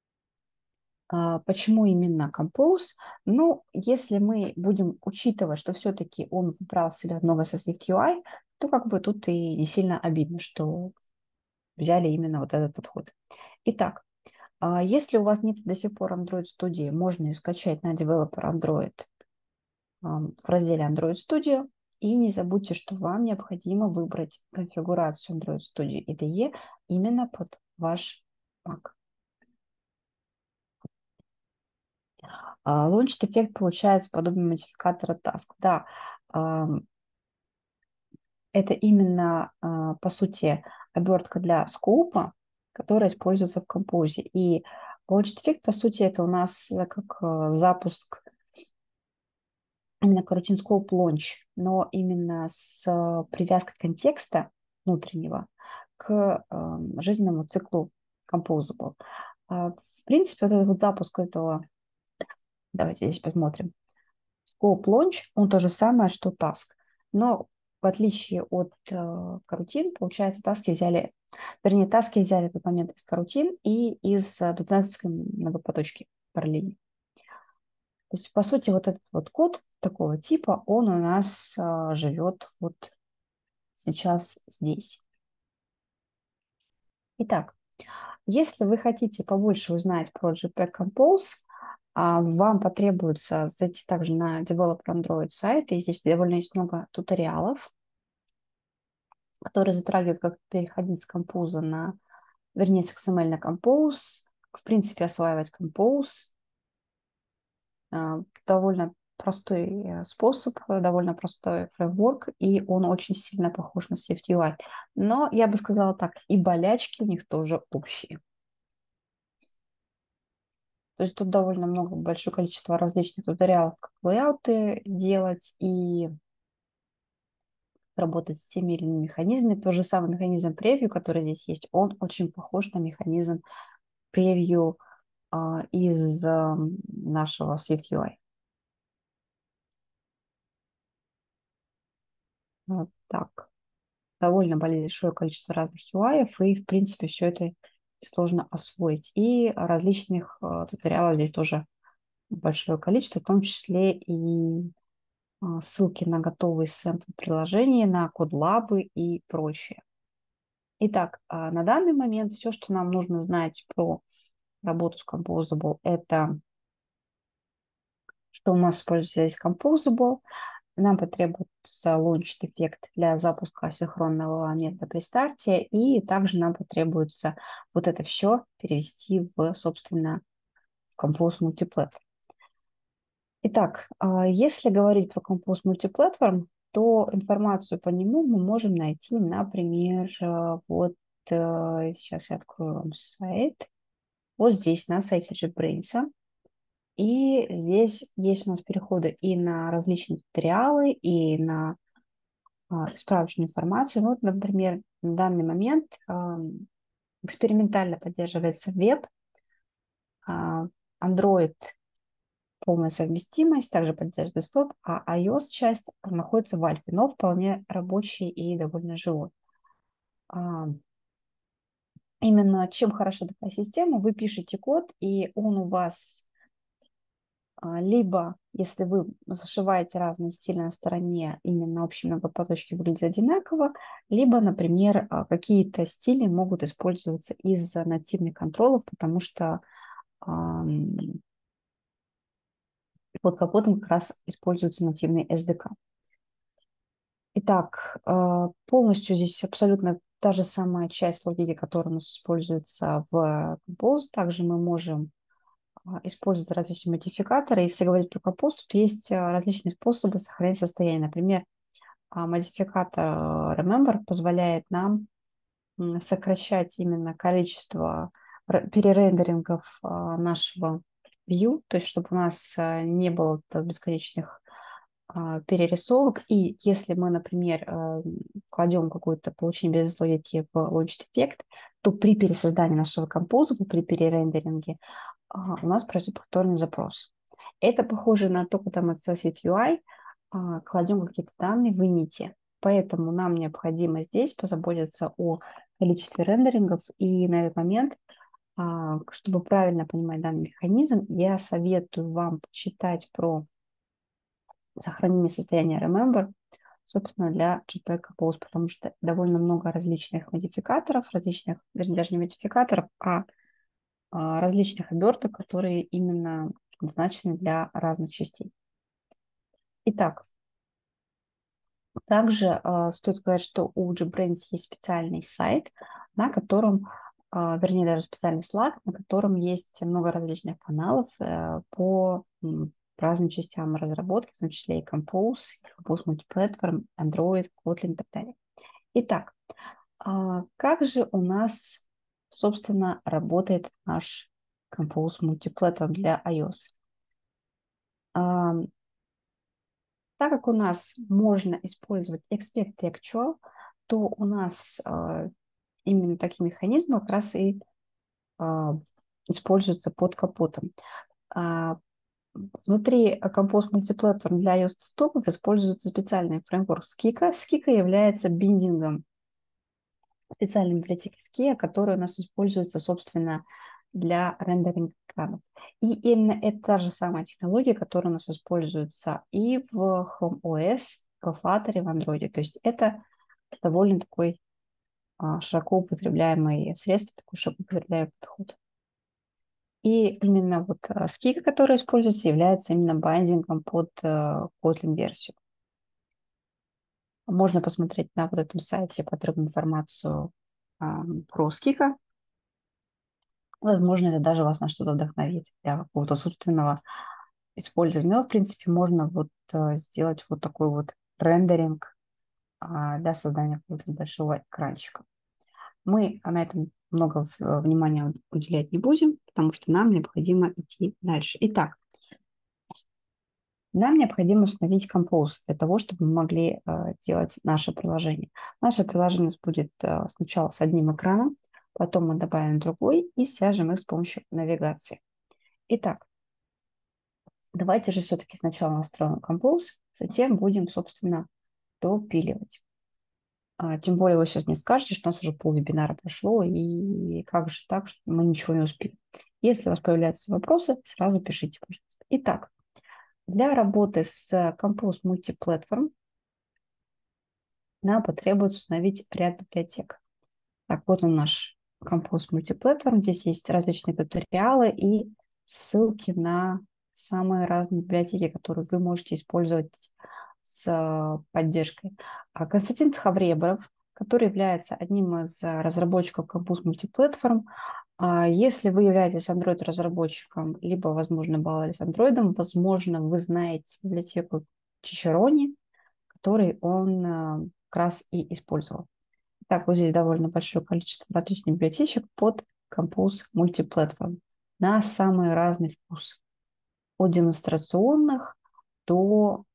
почему именно Compose, ну, если мы будем учитывать, что все-таки он выбрал себе много со Swift UI, то как бы тут и не сильно обидно, что взяли именно вот этот подход. Итак, если у вас нет до сих пор Android Studio, можно ее скачать на Developer Android в разделе Android Studio. И не забудьте, что вам необходимо выбрать конфигурацию Android Studio IDE именно под ваш Mac. Launched эффект получается подобие модификатора Task. Да, это именно, по сути, обертка для скоупа, которая используется в композе. И Launched эффект, по сути, это у нас как запуск именно coroutine scope launch, но именно с привязкой контекста внутреннего к жизненному циклу Composable. В принципе, вот этот вот запуск этого, давайте здесь посмотрим, Scope Launch, он то же самое, что Task. Но в отличие от карутин, получается, таски взяли в этот момент из карутин и из дутнетовской многопоточки параллельно. То есть, по сути, вот этот вот код такого типа, он у нас живет вот сейчас здесь. Итак, если вы хотите побольше узнать про JPEG Compose, вам потребуется зайти также на Developer Android сайт, и здесь довольно есть много туториалов, которые затрагивают, как переходить с Compose вернее, с XML на Compose, в принципе, осваивать Compose. Довольно простой способ, довольно простой фреймворк, и он очень сильно похож на Swift UI. Но я бы сказала так, и болячки у них тоже общие. То есть тут довольно много, большое количество различных туториалов, как лейауты делать и работать с теми или иными механизмами. Тот же самый механизм превью, который здесь есть, он очень похож на механизм превью из нашего Swift UI. Вот так. Довольно большое количество разных UI, и, в принципе, все это сложно освоить. И различных туториалов здесь тоже большое количество, в том числе и ссылки на готовые сэмплы приложения, на код-лабы и прочее. Итак, на данный момент все, что нам нужно знать про работу с Composable, это что у нас используется здесь Composable. Нам потребуется launched эффект для запуска синхронного метода при старте, и также нам потребуется вот это все перевести в, собственно, в Compose Multiplatform. Итак, если говорить про Compose Multiplatform, то информацию по нему мы можем найти, например, вот сейчас я открою вам сайт. Вот здесь на сайте JetBrains. И здесь есть у нас переходы и на различные туториалы, и на справочную информацию. Ну, вот, например, на данный момент экспериментально поддерживается веб, Android полная совместимость, также поддерживает десктоп, а iOS-часть находится в альфе, но вполне рабочий и довольно живой. А, Именно чем хороша такая система, вы пишете код, и он у вас либо, если вы зашиваете разные стили на стороне, именно общие многопоточки выглядят одинаково, либо, например, какие-то стили могут использоваться из нативных контролов, потому что под капотом как раз используется нативный SDK. Итак, полностью здесь абсолютно та же самая часть логики, которая у нас используется в Compose. Также мы можем использовать различные модификаторы. Если говорить про Compose, то есть различные способы сохранять состояние. Например, модификатор Remember позволяет нам сокращать именно количество перерендерингов нашего view, то есть чтобы у нас не было бесконечных перерисовок. И если мы, например, кладем какое-то получение без логики в Launched Effect, то при пересоздании нашего композа, при перерендеринге, у нас происходит повторный запрос. Это похоже на то, когда мы в Associate UI кладем какие-то данные в init. Поэтому нам необходимо здесь позаботиться о количестве рендерингов. И на этот момент, чтобы правильно понимать данный механизм, я советую вам почитать про сохранение состояния Remember, собственно, для JPEG Compose, потому что довольно много различных модификаторов, различных, даже не модификаторов, различных оберток, которые именно предназначены для разных частей. Итак, также стоит сказать, что у JetBrains есть специальный сайт, на котором, вернее, даже специальный Slack, на котором есть много различных каналов по разным частям разработки, в том числе и Compose, Compose Multiplatform, Android, Kotlin и так далее. Итак, как же у нас, собственно, работает наш Compose Multiplatform для iOS? Так как у нас можно использовать Expect Textual, то у нас именно такие механизмы как раз и используются под капотом. А, Внутри Compose Multiplatform для iOS десктопов используется специальный фреймворк Skika. Skika является биндингом специальной библиотеки Skia, которая у нас используется, собственно, для рендеринга экранов. И именно это та же самая технология, которая у нас используется и в Chrome OS, в Flutter, в Android. То есть это довольно такой широко употребляемый средство, такой широко употребляемый подход. И именно вот Skika, которая используется, является именно байдингом под Kotlin-версию. Можно посмотреть на вот этом сайте подробную информацию про Skika. Возможно, это даже вас на что-то вдохновит для какого-то собственного использования. Но, в принципе, можно вот сделать вот такой вот рендеринг для создания какого-то небольшого экранчика. Мы на этом много внимания уделять не будем, потому что нам необходимо идти дальше. Итак, нам необходимо установить Compose для того, чтобы мы могли делать наше приложение. Наше приложение будет сначала с одним экраном, потом мы добавим другой и свяжем их с помощью навигации. Итак, давайте же все-таки сначала настроим Compose, затем будем, собственно, допиливать. Тем более вы сейчас мне скажете, что у нас уже полвебинара прошло, и как же так, что мы ничего не успели. Если у вас появляются вопросы, сразу пишите, пожалуйста. Итак, для работы с Compose Multiplatform нам потребуется установить ряд библиотек. Так, вот он наш Compose Multiplatform. Здесь есть различные туториалы и ссылки на самые разные библиотеки, которые вы можете использовать с поддержкой. Константин Цхавребров, который является одним из разработчиков Compose Multiplatform, Если вы являетесь Android-разработчиком, либо, возможно, баловались с Android, возможно, вы знаете библиотеку Чичерони, который он как раз и использовал. Так, вот здесь довольно большое количество различных библиотечек под Compose Multiplatform на самый разный вкус. От демонстрационных до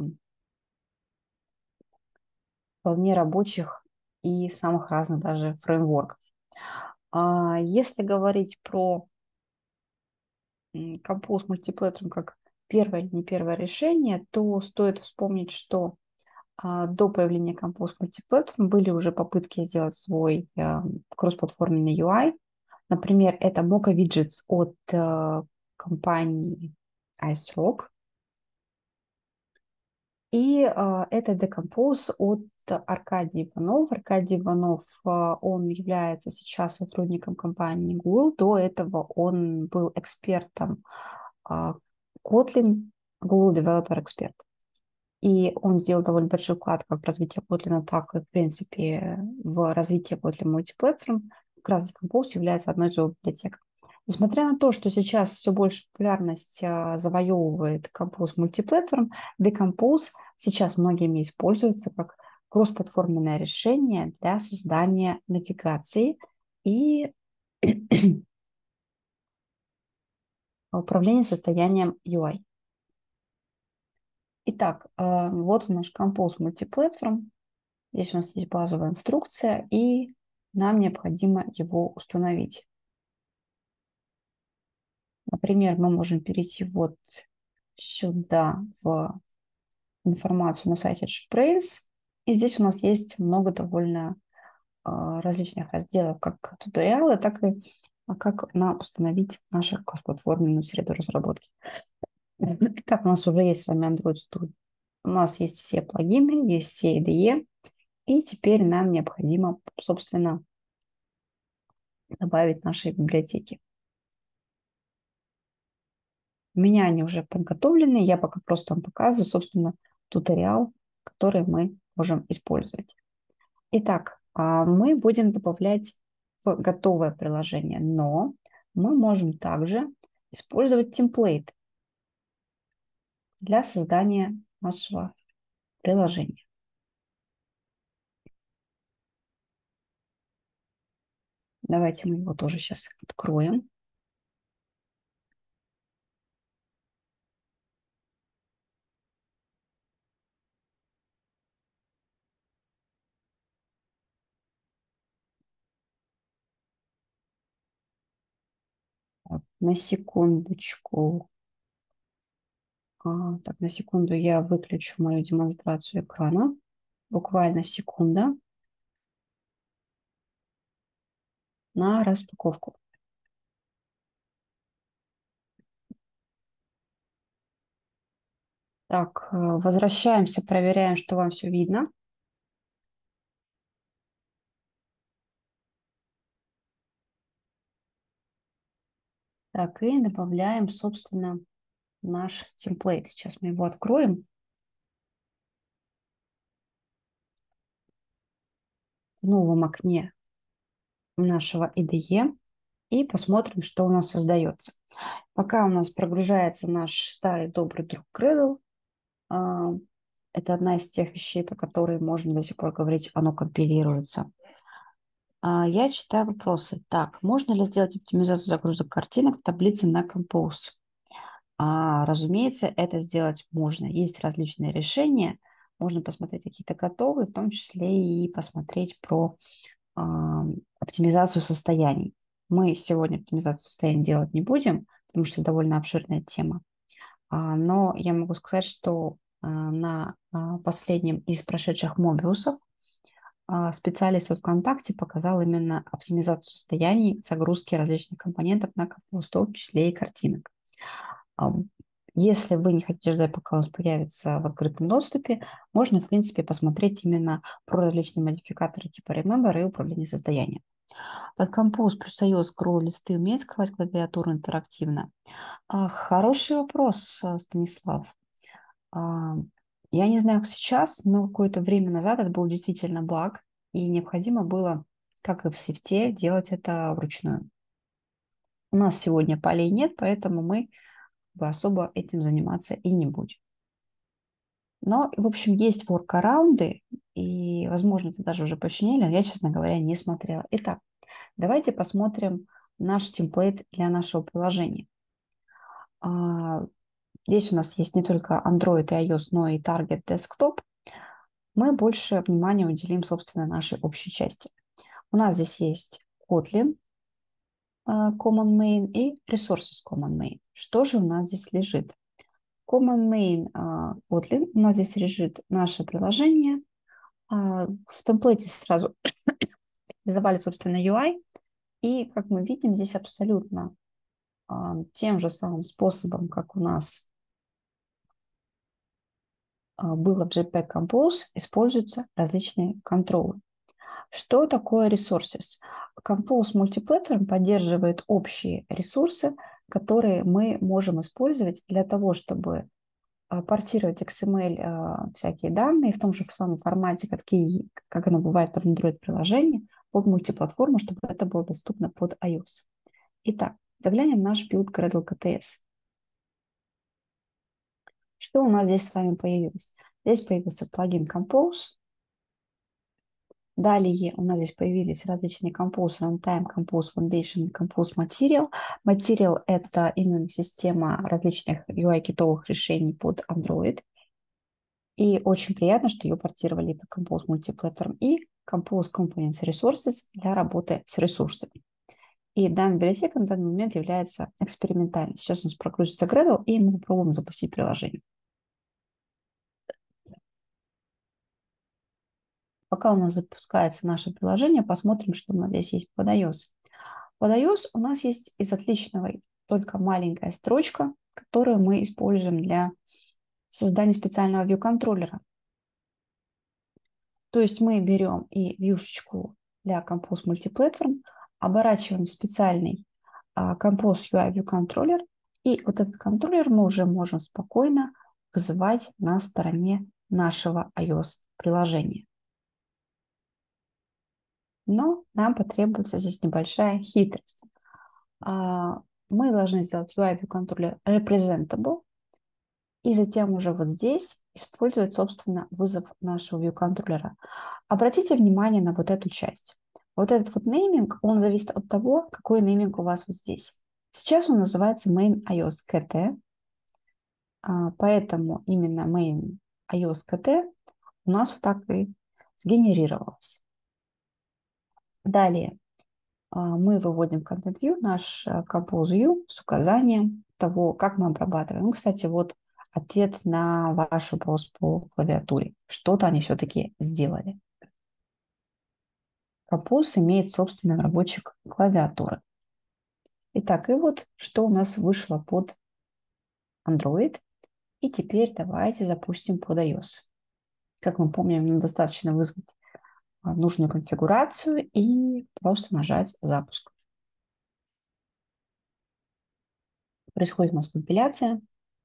вполне рабочих и самых разных даже фреймворков. Если говорить про Compose Multiplatform как первое или не первое решение, то стоит вспомнить, что до появления Compose Multiplatform были уже попытки сделать свой кроссплатформенный UI. Например, это Mocha Widgets от компании iSrock. И это Decompose от Аркадия Иванов. Аркадий Иванов, он является сейчас сотрудником компании Google. До этого он был экспертом Kotlin, Google Developer Expert. И он сделал довольно большой вклад как в развитие Kotlin, так и, в принципе, в развитие Kotlin Multiplatform. Как раз Decompose является одной из его библиотек. Несмотря на то, что сейчас все больше популярность завоевывает Compose Multiplatform, Decompose сейчас многими используется как кроссплатформенное решение для создания навигации и управления состоянием UI. Итак, вот наш Compose Multiplatform. Здесь у нас есть базовая инструкция, и нам необходимо его установить. Например, мы можем перейти вот сюда в информацию на сайте JetBrains. И здесь у нас есть много довольно различных разделов, как туториалы, так и как установить нашу кроссплатформенную среду разработки. Итак, у нас уже есть с вами Android Studio. У нас есть все плагины, есть все IDE. И теперь нам необходимо, собственно, добавить наши библиотеки. У меня они уже подготовлены. Я пока просто вам показываю, собственно, туториал, который мы можем использовать. Итак, мы будем добавлять в готовое приложение, но мы можем также использовать темплейт для создания нашего приложения. Давайте мы его тоже сейчас откроем. Так, на секундочку. Так, на секунду я выключу мою демонстрацию экрана. Буквально секунда на распаковку. Так, возвращаемся, проверяем, что вам все видно. Так, и добавляем, собственно, наш темплейт. Сейчас мы его откроем. В новом окне нашего IDE и посмотрим, что у нас создается. Пока у нас прогружается наш старый добрый друг Gradle, это одна из тех вещей, про которые можно до сих пор говорить, оно компилируется. Я читаю вопросы. Так, можно ли сделать оптимизацию загрузок картинок в таблице на Compose? Разумеется, это сделать можно. Есть различные решения. Можно посмотреть какие-то готовые, в том числе и посмотреть про оптимизацию состояний. Мы сегодня оптимизацию состояний делать не будем, потому что это довольно обширная тема. Но я могу сказать, что на последнем из прошедших мобиусов специалист от ВКонтакте показал именно оптимизацию состояний загрузки различных компонентов на Compose, в том числе и картинок. Если вы не хотите ждать, пока у вас появится в открытом доступе, можно, в принципе, посмотреть именно про различные модификаторы типа Remember и управление состоянием. Под Compose плюс iOS скролл-листы умеет скрывать клавиатуру интерактивно? Хороший вопрос, Станислав. Я не знаю, как сейчас, но какое-то время назад это был действительно баг, и необходимо было, как и в свифте, делать это вручную. У нас сегодня полей нет, поэтому мы особо этим заниматься и не будем. Но, в общем, есть воркараунды, и, возможно, это даже уже починили, но я, честно говоря, не смотрела. Итак, давайте посмотрим наш темплейт для нашего приложения. Здесь у нас есть не только Android и iOS, но и Target Desktop. Мы больше внимания уделим, собственно, нашей общей части. У нас здесь есть Kotlin Common Main и Resources Common Main. Что же у нас здесь лежит? Common Main Kotlin. У нас здесь лежит наше приложение. В темплейте сразу реализовали, собственно, UI. И, как мы видим, здесь абсолютно тем же самым способом, как у нас было в JPEG Compose, используются различные контролы. Что такое resources? Compose Multiplatform поддерживает общие ресурсы, которые мы можем использовать для того, чтобы портировать XML всякие данные в том же самом формате, как оно бывает под Android-приложение, под мультиплатформу, чтобы это было доступно под iOS. Итак, заглянем в наш build Gradle KTS. Что у нас здесь с вами появилось? Здесь появился плагин Compose. Далее у нас здесь появились различные Compose Runtime, Compose Foundation, Compose Material. Material – это именно система различных UI-китовых решений под Android. И очень приятно, что ее портировали по Compose Multiplatform и Compose Components Resources для работы с ресурсами. И данная библиотека на данный момент является экспериментальной. Сейчас у нас прогрузится Gradle, и мы попробуем запустить приложение. Пока у нас запускается наше приложение, посмотрим, что у нас здесь есть под iOS. Под iOS у нас есть из отличного только маленькая строчка, которую мы используем для создания специального view-контроллера. То есть мы берем и вьюшечку для Compose Multiplatform, оборачиваем специальный Compose UI View контроллер, и вот этот контроллер мы уже можем спокойно вызывать на стороне нашего iOS-приложения. Но нам потребуется здесь небольшая хитрость. Мы должны сделать UI View контроллер representable, и затем уже вот здесь использовать, собственно, вызов нашего view контроллера. Обратите внимание на вот эту часть. Вот этот вот нейминг, он зависит от того, какой нейминг у вас вот здесь. Сейчас он называется main iOS KT, поэтому именно main iOS KT у нас вот так и сгенерировалось. Далее мы выводим в Content View наш Compose View с указанием того, как мы обрабатываем. Ну, кстати, вот ответ на ваш вопрос по клавиатуре. Что-то они все-таки сделали. Compose имеет собственный рабочий клавиатуры. Итак, и вот что у нас вышло под Android. И теперь давайте запустим под iOS. Как мы помним, нам достаточно вызвать нужную конфигурацию и просто нажать запуск. Происходит у нас компиляция.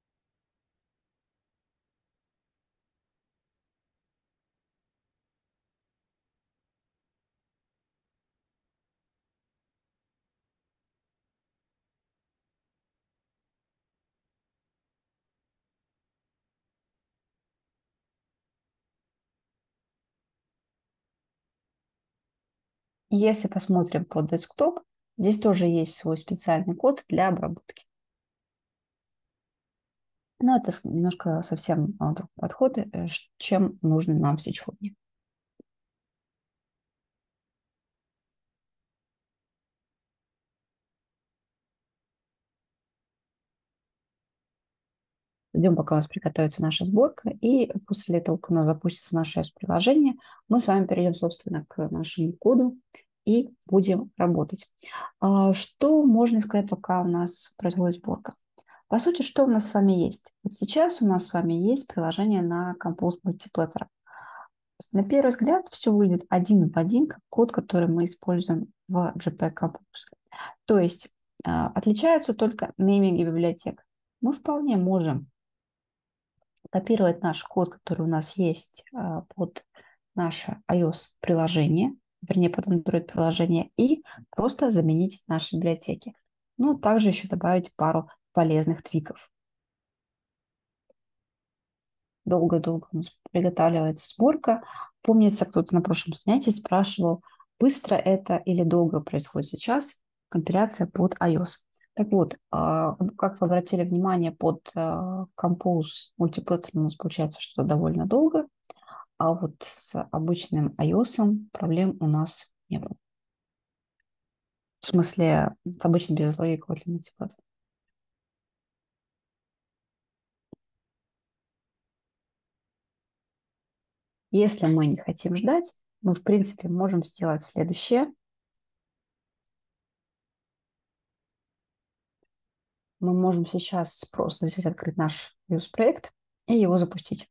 Если посмотрим под десктоп, здесь тоже есть свой специальный код для обработки. Но это немножко совсем другой подход, чем нужен нам сегодня. Ждем, пока у нас приготовится наша сборка, и после того, как у нас запустится наше приложение, мы с вами перейдем, собственно, к нашему коду и будем работать. Что можно сказать, пока у нас происходит сборка? По сути, что у нас с вами есть? Вот сейчас у нас с вами есть приложение на Compose Multiplatform. На первый взгляд все выглядит один в один, как код, который мы используем в JPEG Compose. То есть отличаются только нейминги библиотек. Мы вполне можем копировать наш код, который у нас есть под наше iOS-приложение, вернее, под Android-приложение, и просто заменить наши библиотеки. но также еще добавить пару полезных твиков. Долго-долго у нас приготавливается сборка. Помнится, кто-то на прошлом занятии спрашивал, быстро это или долго происходит сейчас компиляция под iOS. Так вот, как вы обратили внимание, под Compose Multiplatform у нас получается, что довольно долго, а вот с обычным iOS проблем у нас не было. В смысле, с обычной безусловной Kotlin Multiplatform. Если мы не хотим ждать, мы, в принципе, можем сделать следующее. Мы можем сейчас просто взять, открыть наш use-проект и его запустить.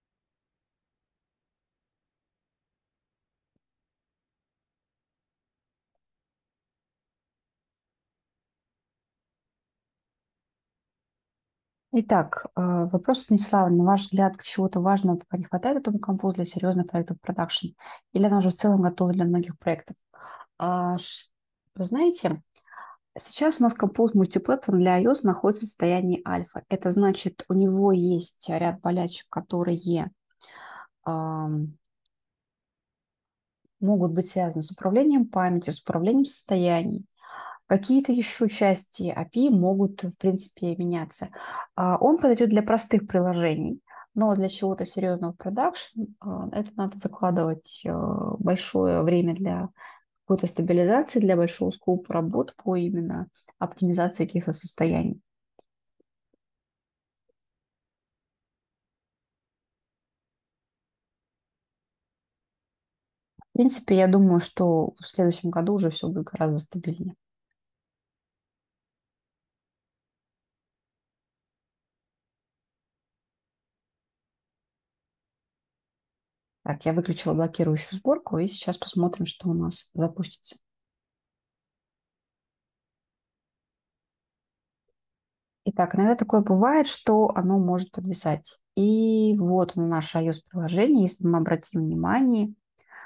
Итак, вопрос, Станислава, на ваш взгляд, чего-то важного пока не хватает этому композу для серьезных проектов продакшн? Или она уже в целом готова для многих проектов? Вы знаете, сейчас у нас композ мультиплатформ для iOS находится в состоянии альфа. Это значит, у него есть ряд болячек, которые могут быть связаны с управлением памятью, с управлением состояний. Какие-то еще части API могут, в принципе, меняться. Он подойдет для простых приложений, но для чего-то серьезного продакшн это надо закладывать большое время для какой-то стабилизации, для большого скопа работ по именно оптимизации каких-то состояний. В принципе, я думаю, что в следующем году уже все будет гораздо стабильнее. Так, я выключила блокирующую сборку, и сейчас посмотрим, что у нас запустится. Итак, иногда такое бывает, что оно может подвисать. И вот на наше iOS-приложение, если мы обратим внимание,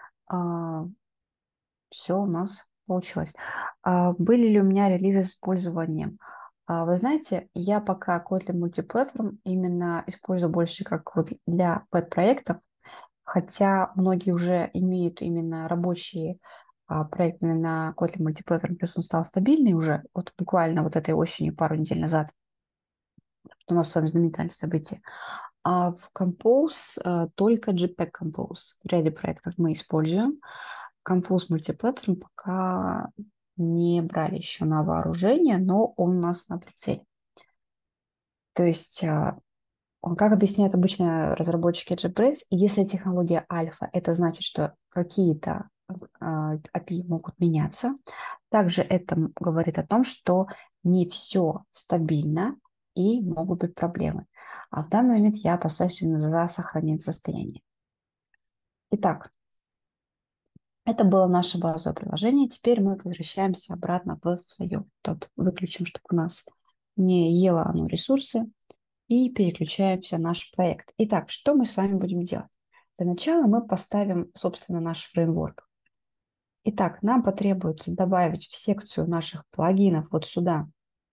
все у нас получилось. Были ли у меня релизы с использованием? Вы знаете, я пока Kotlin Multiplatform именно использую больше как вот для пэт-проектов, хотя многие уже имеют именно рабочие проекты на Kotlin Multiplatform, плюс он стал стабильный уже, вот буквально вот этой осенью, пару недель назад, что у нас с вами знаменательное событие. А в Compose только JPEG Compose. В ряде проектов мы используем. Compose Multiplatform пока не брали еще на вооружение, но он у нас на прицеле. То есть, как объясняют обычно разработчики JetBrains, если технология альфа, это значит, что какие-то API могут меняться. Также это говорит о том, что не все стабильно и могут быть проблемы. А в данный момент я опасаюсь именно за сохранение состояния. Итак, это было наше базовое приложение. Теперь мы возвращаемся обратно в свое. Тут выключим, чтобы у нас не ело оно ресурсы. И переключаемся в наш проект. Итак, что мы с вами будем делать? Для начала мы поставим, собственно, наш фреймворк. Итак, нам потребуется добавить в секцию наших плагинов вот сюда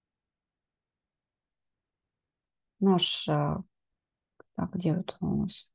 наш, так, где вот он у нас?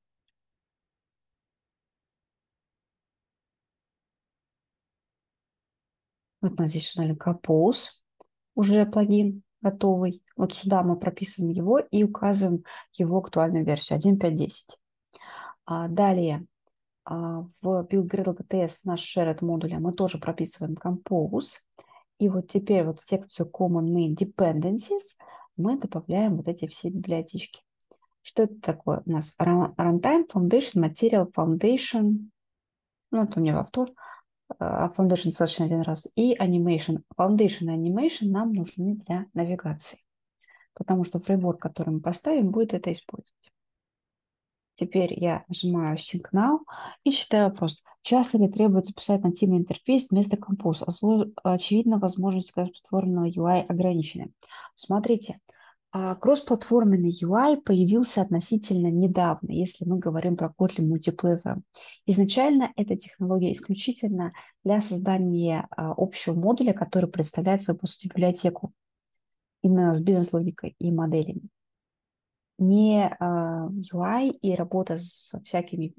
Вот у нас здесь узнали Compose, уже плагин готовый. Вот сюда мы прописываем его и указываем его актуальную версию 1.5.10. Далее в BuildGrid LTS наш shared модуля мы тоже прописываем Compose. И вот теперь вот в секцию Common Main Dependencies мы добавляем вот эти все библиотечки. Что это такое? У нас Runtime, Foundation, Material, Foundation, ну это у меня повтор, Foundation достаточно один раз, и Animation. Foundation и Animation нам нужны для навигации, потому что фреймворк, который мы поставим, будет это использовать. Теперь я нажимаю Sync Now и читаю вопрос. Часто ли требуется писать нативный интерфейс вместо Compose? Очевидно, возможности кроссплатформенного UI ограничены. Смотрите, Кроссплатформенный UI появился относительно недавно, если мы говорим про Kotlin Multiplayer. Изначально эта технология исключительно для создания общего модуля, который представляет собой, по сути, библиотеку именно с бизнес-логикой и моделями. Не UI и работа с всякими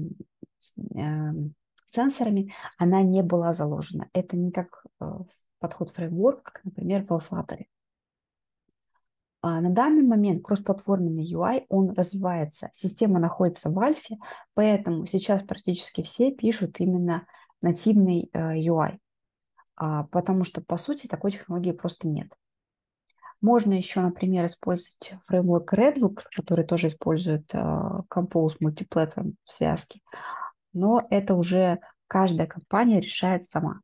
сенсорами, она не была заложена. Это не как подход фреймворк, как, например, во Flutter. На данный момент кроссплатформенный UI, он развивается, система находится в альфе, поэтому сейчас практически все пишут именно нативный UI, потому что, по сути, такой технологии просто нет. Можно еще, например, использовать фреймворк Redwood, который тоже использует Compose Multiplatform в связке, но это уже каждая компания решает сама.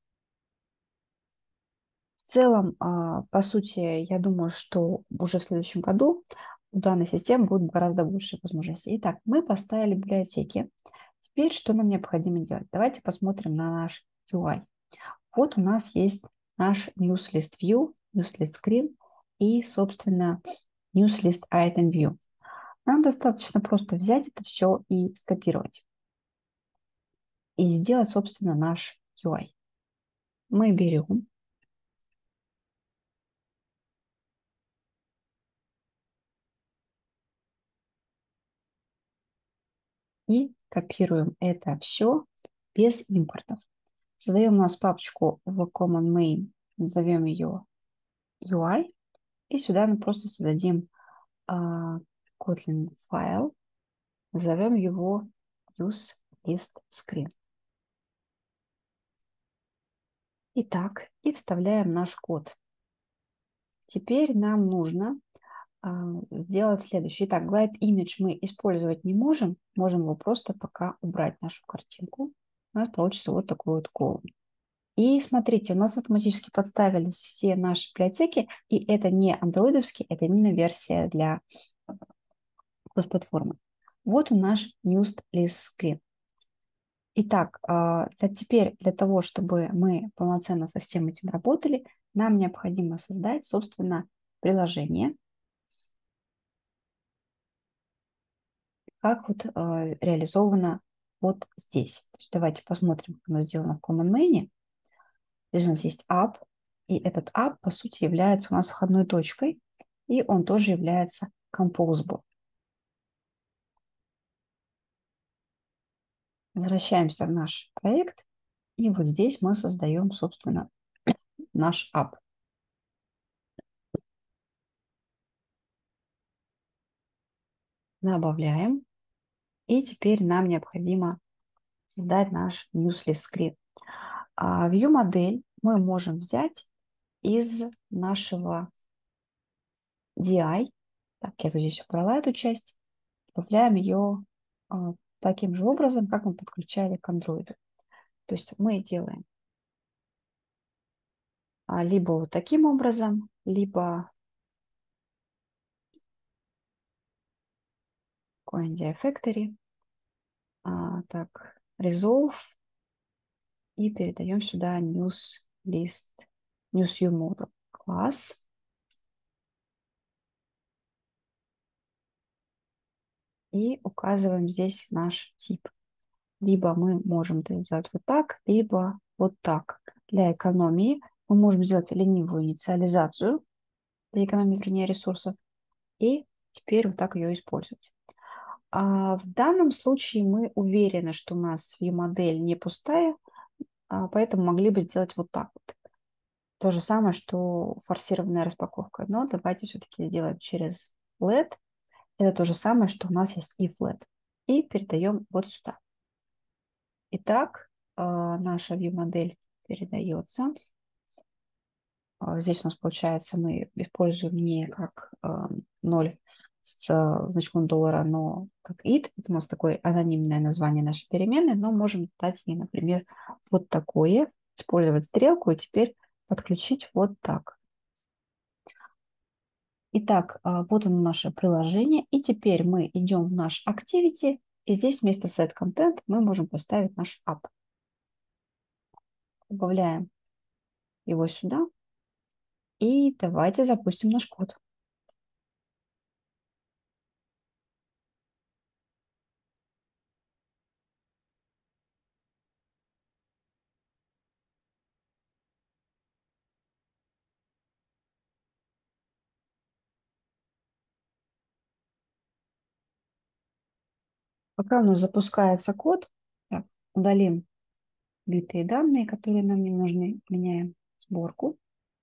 В целом, по сути, я думаю, что уже в следующем году у данной системы будет гораздо больше возможностей. Итак, мы поставили библиотеки. Теперь что нам необходимо делать? Давайте посмотрим на наш UI. Вот у нас есть наш newsList View, newsList Screen и, собственно, newsList Item View. Нам достаточно просто взять это все и скопировать. И сделать, собственно, наш UI. Мы берем и копируем это все без импортов. Создаем у нас папочку в Common Main, назовем ее UI, и сюда мы просто создадим Kotlin файл, назовем его useListScreen. Итак, и вставляем наш код. Теперь нам нужно сделать следующее. Итак, Glide Image мы использовать не можем. Можем его просто пока убрать, нашу картинку. У нас получится вот такой вот колумн. И смотрите, у нас автоматически подставились все наши библиотеки, и это не андроидовский, это именно версия для кросс-платформы. Вот он наш Newsed List Screen. Итак, теперь для того, чтобы мы полноценно со всем этим работали, нам необходимо создать, собственно, приложение, как вот реализовано вот здесь. То есть давайте посмотрим, как оно сделано в Common Main. Здесь у нас есть app, и этот app, по сути, является у нас входной точкой, и он тоже является composable. Возвращаемся в наш проект, и вот здесь мы создаем, собственно, наш app. Добавляем, и теперь нам необходимо создать наш newsList screen. View модель мы можем взять из нашего DI. Так, я тут здесь убрала эту часть. Добавляем ее таким же образом, как мы подключали к Android. То есть мы делаем либо вот таким образом, либо CoinDI Factory. Так, Resolve. И передаем сюда newsList, newsViewModel класс. И указываем здесь наш тип. Либо мы можем это сделать вот так, либо вот так. Для экономии мы можем сделать ленивую инициализацию, для экономии, вернее, ресурсов, и теперь вот так ее использовать. В данном случае мы уверены, что у нас view-модель не пустая, поэтому могли бы сделать вот так вот. То же самое, что форсированная распаковка. Но давайте все-таки сделаем через LED. Это то же самое, что у нас есть if LED. И передаем вот сюда. Итак, наша view-модель передается. Здесь у нас получается, мы используем не как 0 с значком $, но как it. Это у нас такое анонимное название нашей переменной, но можем дать ей, например, вот такое, использовать стрелку и теперь подключить вот так. Итак, вот оно наше приложение. И теперь мы идем в наш Activity, и здесь вместо Set Content мы можем поставить наш App. Добавляем его сюда. И давайте запустим наш код. Пока у нас запускается код, так, удалим битые данные, которые нам не нужны, меняем сборку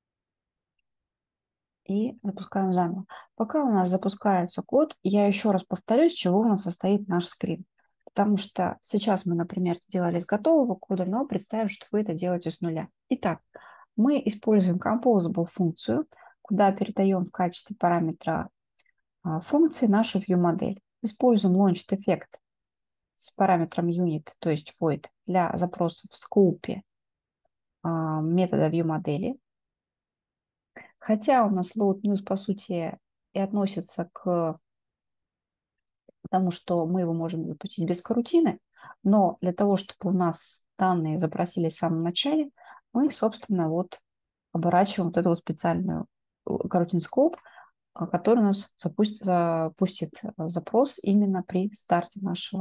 и запускаем заново. Пока у нас запускается код, я еще раз повторюсь, из чего у нас состоит наш скрин. Потому что сейчас мы, например, сделали с готового кода, но представим, что вы это делаете с нуля. Итак, мы используем composable функцию, куда передаем в качестве параметра функции нашу view-модель. Используем launched эффект с параметром unit, то есть void, для запроса в скопе метода view-модели. Хотя у нас load news, по сути, и относится к тому, что мы его можем запустить без карутины, но для того, чтобы у нас данные запросились в самом начале, мы, собственно, вот оборачиваем вот эту вот специальную карутин scope, который у нас запустит запрос именно при старте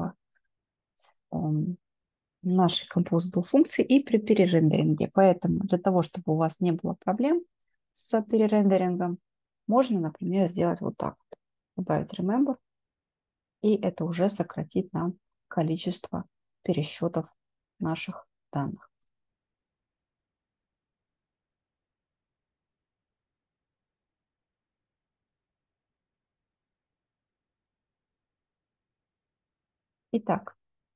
нашей composable функции и при перерендеринге. Поэтому для того, чтобы у вас не было проблем с перерендерингом, можно, например, сделать вот так вот. Добавить remember, и это уже сократит нам количество пересчетов наших данных. Итак,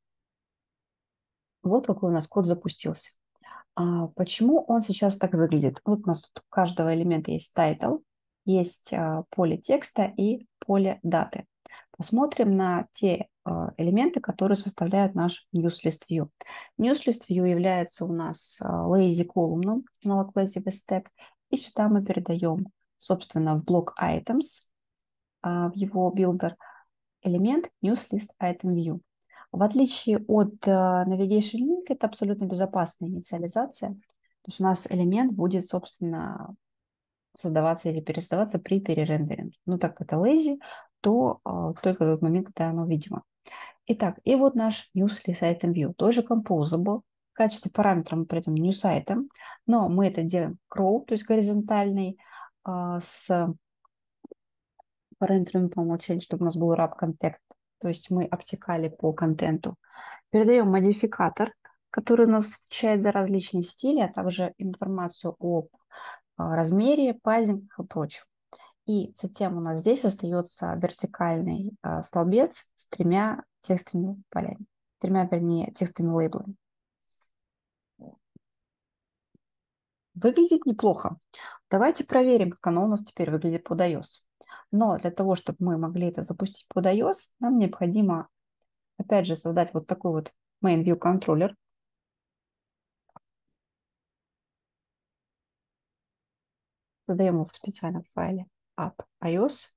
вот какой у нас код запустился. Почему он сейчас так выглядит? Вот у нас тут у каждого элемента есть title, есть поле текста и поле даты. Посмотрим на те элементы, которые составляют наш newsList view. NewsList view является у нас lazy column на lazy stack, и сюда мы передаем, собственно, в блок items, в его builder, элемент newsList item view. В отличие от Navigation Link, это абсолютно безопасная инициализация. То есть у нас элемент будет, собственно, создаваться или пересоздаваться при перерендеринге. Ну, так как это lazy, то только в тот момент, когда оно видимо. Итак, и вот наш newsList item view, тоже composable. В качестве параметра мы придем newsItem, но мы это делаем crawl, то есть горизонтальный, с параметрами по умолчанию, чтобы у нас был wrap content, то есть мы обтекали по контенту. Передаем модификатор, который у нас отвечает за различные стили, а также информацию о размере, пайдингах и прочем. И затем у нас здесь остается вертикальный столбец с тремя текстовыми полями, тремя, вернее, текстовыми лейблами. Выглядит неплохо. Давайте проверим, как оно у нас теперь выглядит под iOS. Но для того, чтобы мы могли это запустить под iOS, нам необходимо, опять же, создать вот такой вот main view контроллер. Создаем его в специальном файле app.ios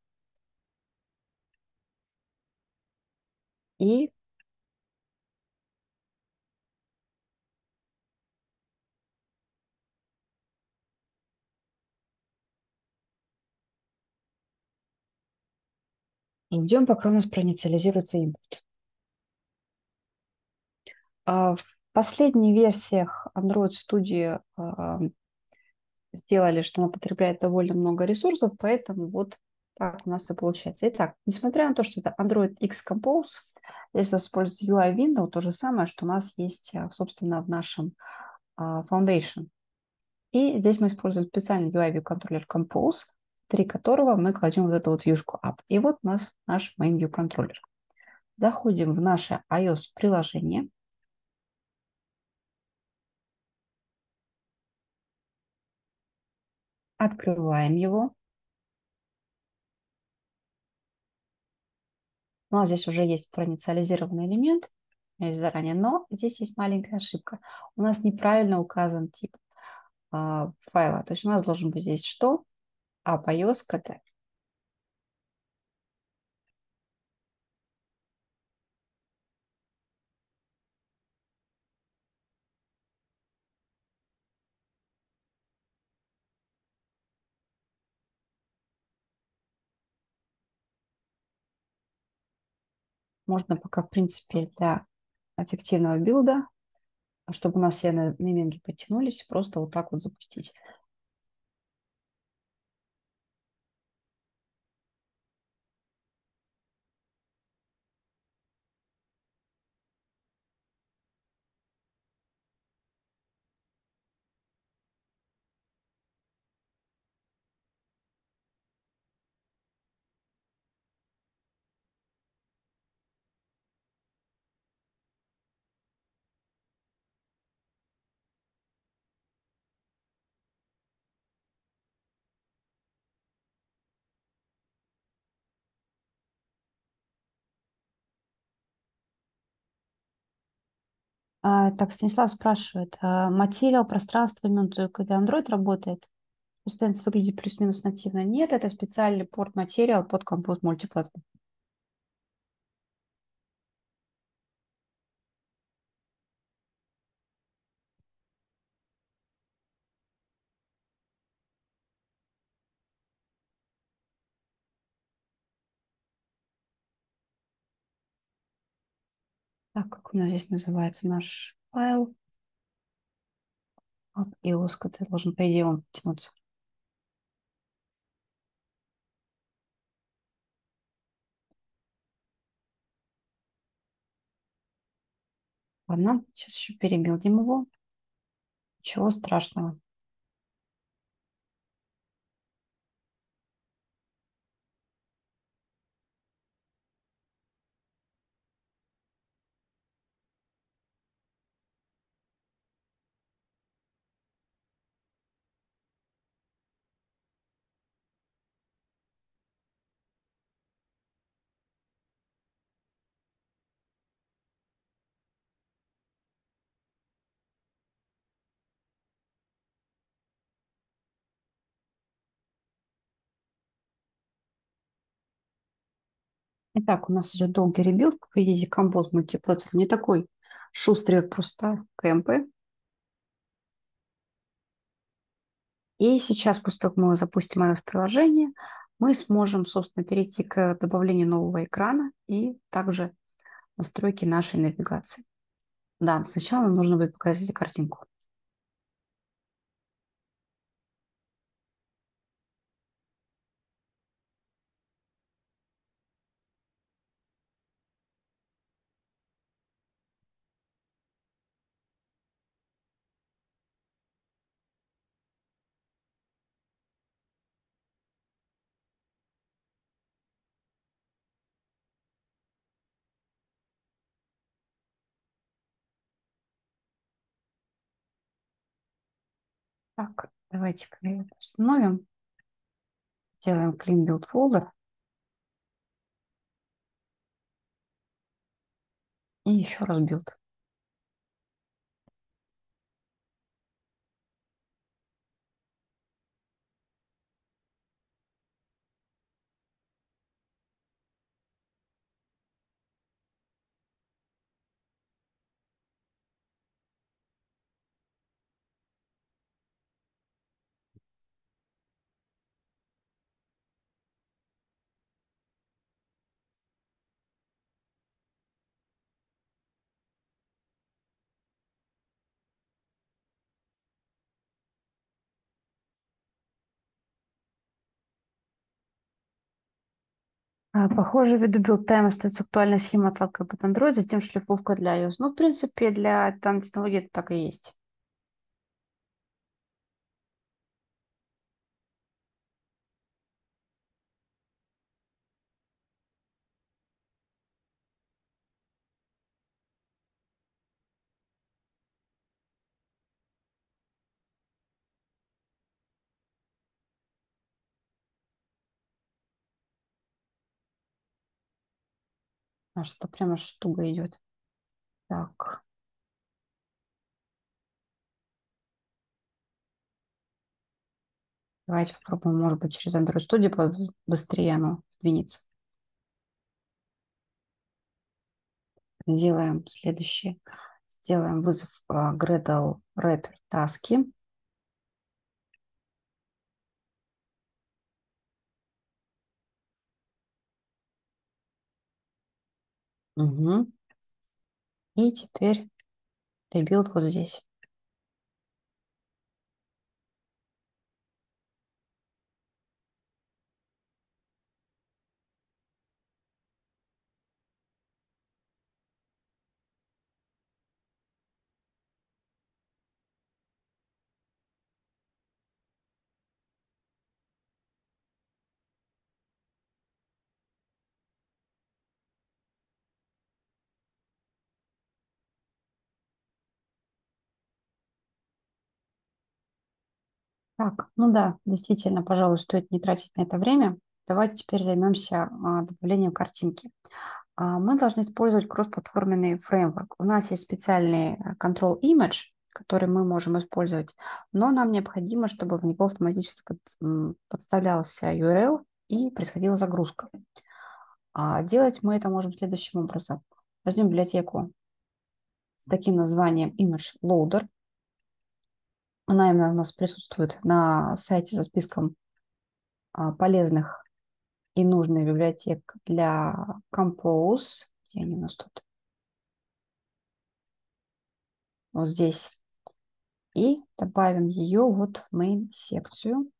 и ждем, пока у нас проинициализируется input. В последних версиях Android Studio сделали, что она потребляет довольно много ресурсов, поэтому вот так у нас и получается. Итак, несмотря на то, что это Android X Compose, здесь у нас используется UI Window, то же самое, что у нас есть, собственно, в нашем Foundation. И здесь мы используем специальный UI View контроллер Compose, внутри которого мы кладем вот эту вот вьюшку App. И вот у нас наш Main View контроллер. Заходим в наше iOS приложение. Открываем его. Ну, а здесь уже есть проинициализированный элемент, есть заранее, но здесь есть маленькая ошибка. У нас неправильно указан тип файла. То есть у нас должен быть здесь что? iOS KT. Можно пока, в принципе, для эффективного билда, чтобы у нас все нейминги подтянулись, просто вот так вот запустить. Так, Станислав спрашивает, материал, пространство, именно только это Android работает? Стенс выглядит плюс-минус нативно. Нет, это специальный порт материал под композ мультиплатформ. Так, как у нас здесь называется наш файл? iOS, который должен, по идее, он тянуться. Ладно, сейчас еще перебилдим его. Ничего страшного. Итак, у нас идет долгий ребилд. Как видите, композ мультиплатформ не такой шустрый, как просто КМП. И сейчас, после того, как мы запустим iOS-приложение, мы сможем, собственно, перейти к добавлению нового экрана и также настройки нашей навигации. Да, сначала нам нужно будет показать картинку. Так, давайте-ка ее установим. Делаем clean build folder и еще раз build. Похоже, ввиду build time остается актуальная схема отладка под Android, затем шлифовка для iOS. Ну, в принципе, для данной технологии это так и есть. Что прямо штука идет. Так, давайте попробуем, может быть, через Android Studio быстрее оно сдвинется. Сделаем следующее. Сделаем вызов Gradle Wrapper таски. Угу. И теперь ребилд вот здесь. Так, ну да, действительно, пожалуй, стоит не тратить на это время. Давайте теперь займемся добавлением картинки. мы должны использовать кроссплатформенный фреймворк. У нас есть специальный Control Image, который мы можем использовать, но нам необходимо, чтобы в него автоматически подставлялся URL и происходила загрузка. Делать мы это можем следующим образом. Возьмем библиотеку с таким названием Image Loader. Она именно у нас присутствует на сайте со списком полезных и нужных библиотек для Compose. Где они у нас тут? Вот здесь. И добавим ее вот в main секцию.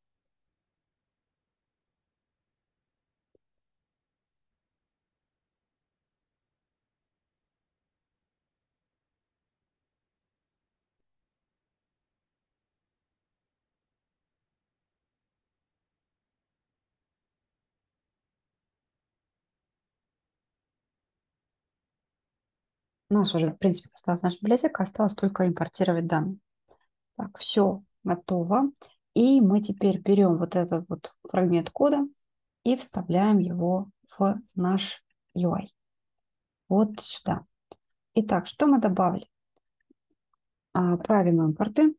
У нас уже, в принципе, осталась наша библиотека, осталось только импортировать данные. Так, все готово. И мы теперь берем вот этот вот фрагмент кода и вставляем его в наш UI. Вот сюда. Итак, что мы добавили? Правим импорты.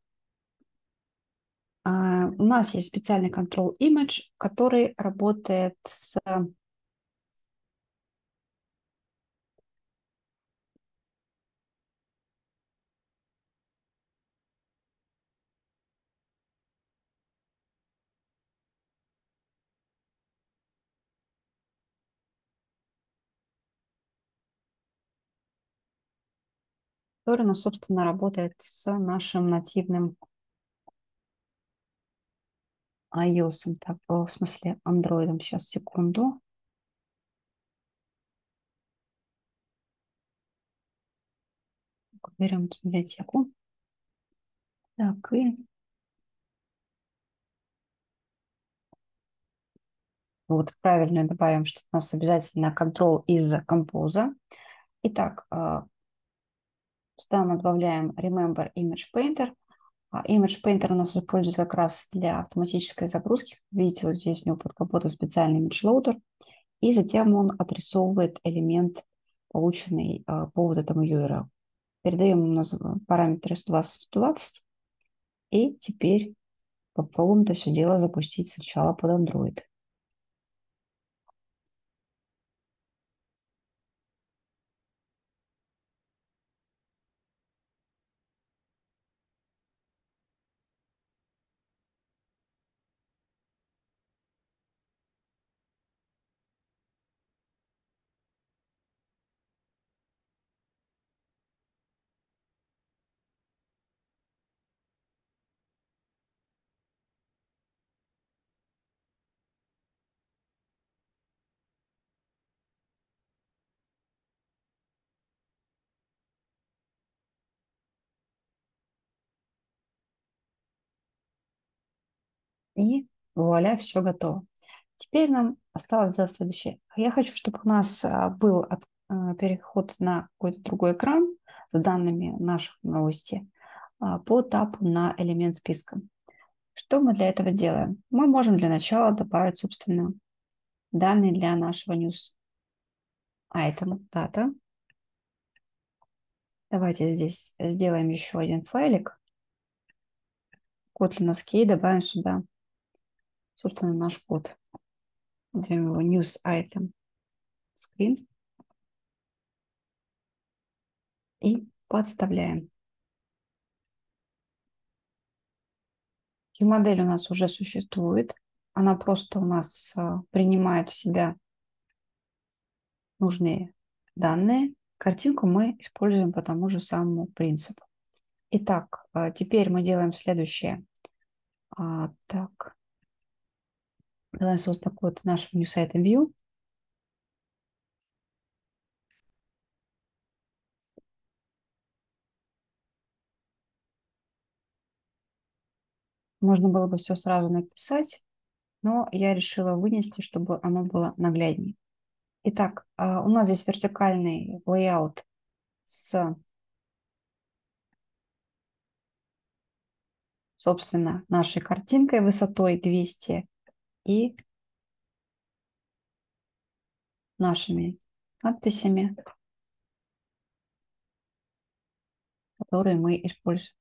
У нас есть специальный Control Image, который работает с который, ну, собственно, работает с нашим нативным iOS. Так, в смысле, Android. Сейчас, секунду. Берем эту библиотеку. Так, и вот правильно добавим, что у нас обязательно control из Compose. Итак, сюда мы добавляем Remember Image Painter. Image Painter у нас используется как раз для автоматической загрузки. Видите, вот здесь у него под капотом специальный Image Loader. И затем он отрисовывает элемент, полученный по вот этому URL. Передаем ему параметры 120-120. И теперь попробуем это все дело запустить сначала под Android. И вуаля, все готово. Теперь нам осталось сделать следующее. Я хочу, чтобы у нас был переход на какой-то другой экран с данными наших новостей по тапу на элемент списка. Что мы для этого делаем? Мы можем для начала добавить, собственно, данные для нашего news item data. Давайте здесь сделаем еще один файлик. Kotlin SK, добавим сюда, собственно, наш код. Назовем его news item screen. И подставляем. Модель у нас уже существует. Она просто у нас принимает в себя нужные данные. Картинку мы используем по тому же самому принципу. Итак, теперь мы делаем следующее. Так, давай создать код нашего new site view. Можно было бы все сразу написать, но я решила вынести, чтобы оно было нагляднее. Итак, у нас здесь вертикальный layout с, собственно, нашей картинкой высотой 200 и нашими надписями, которые мы используем.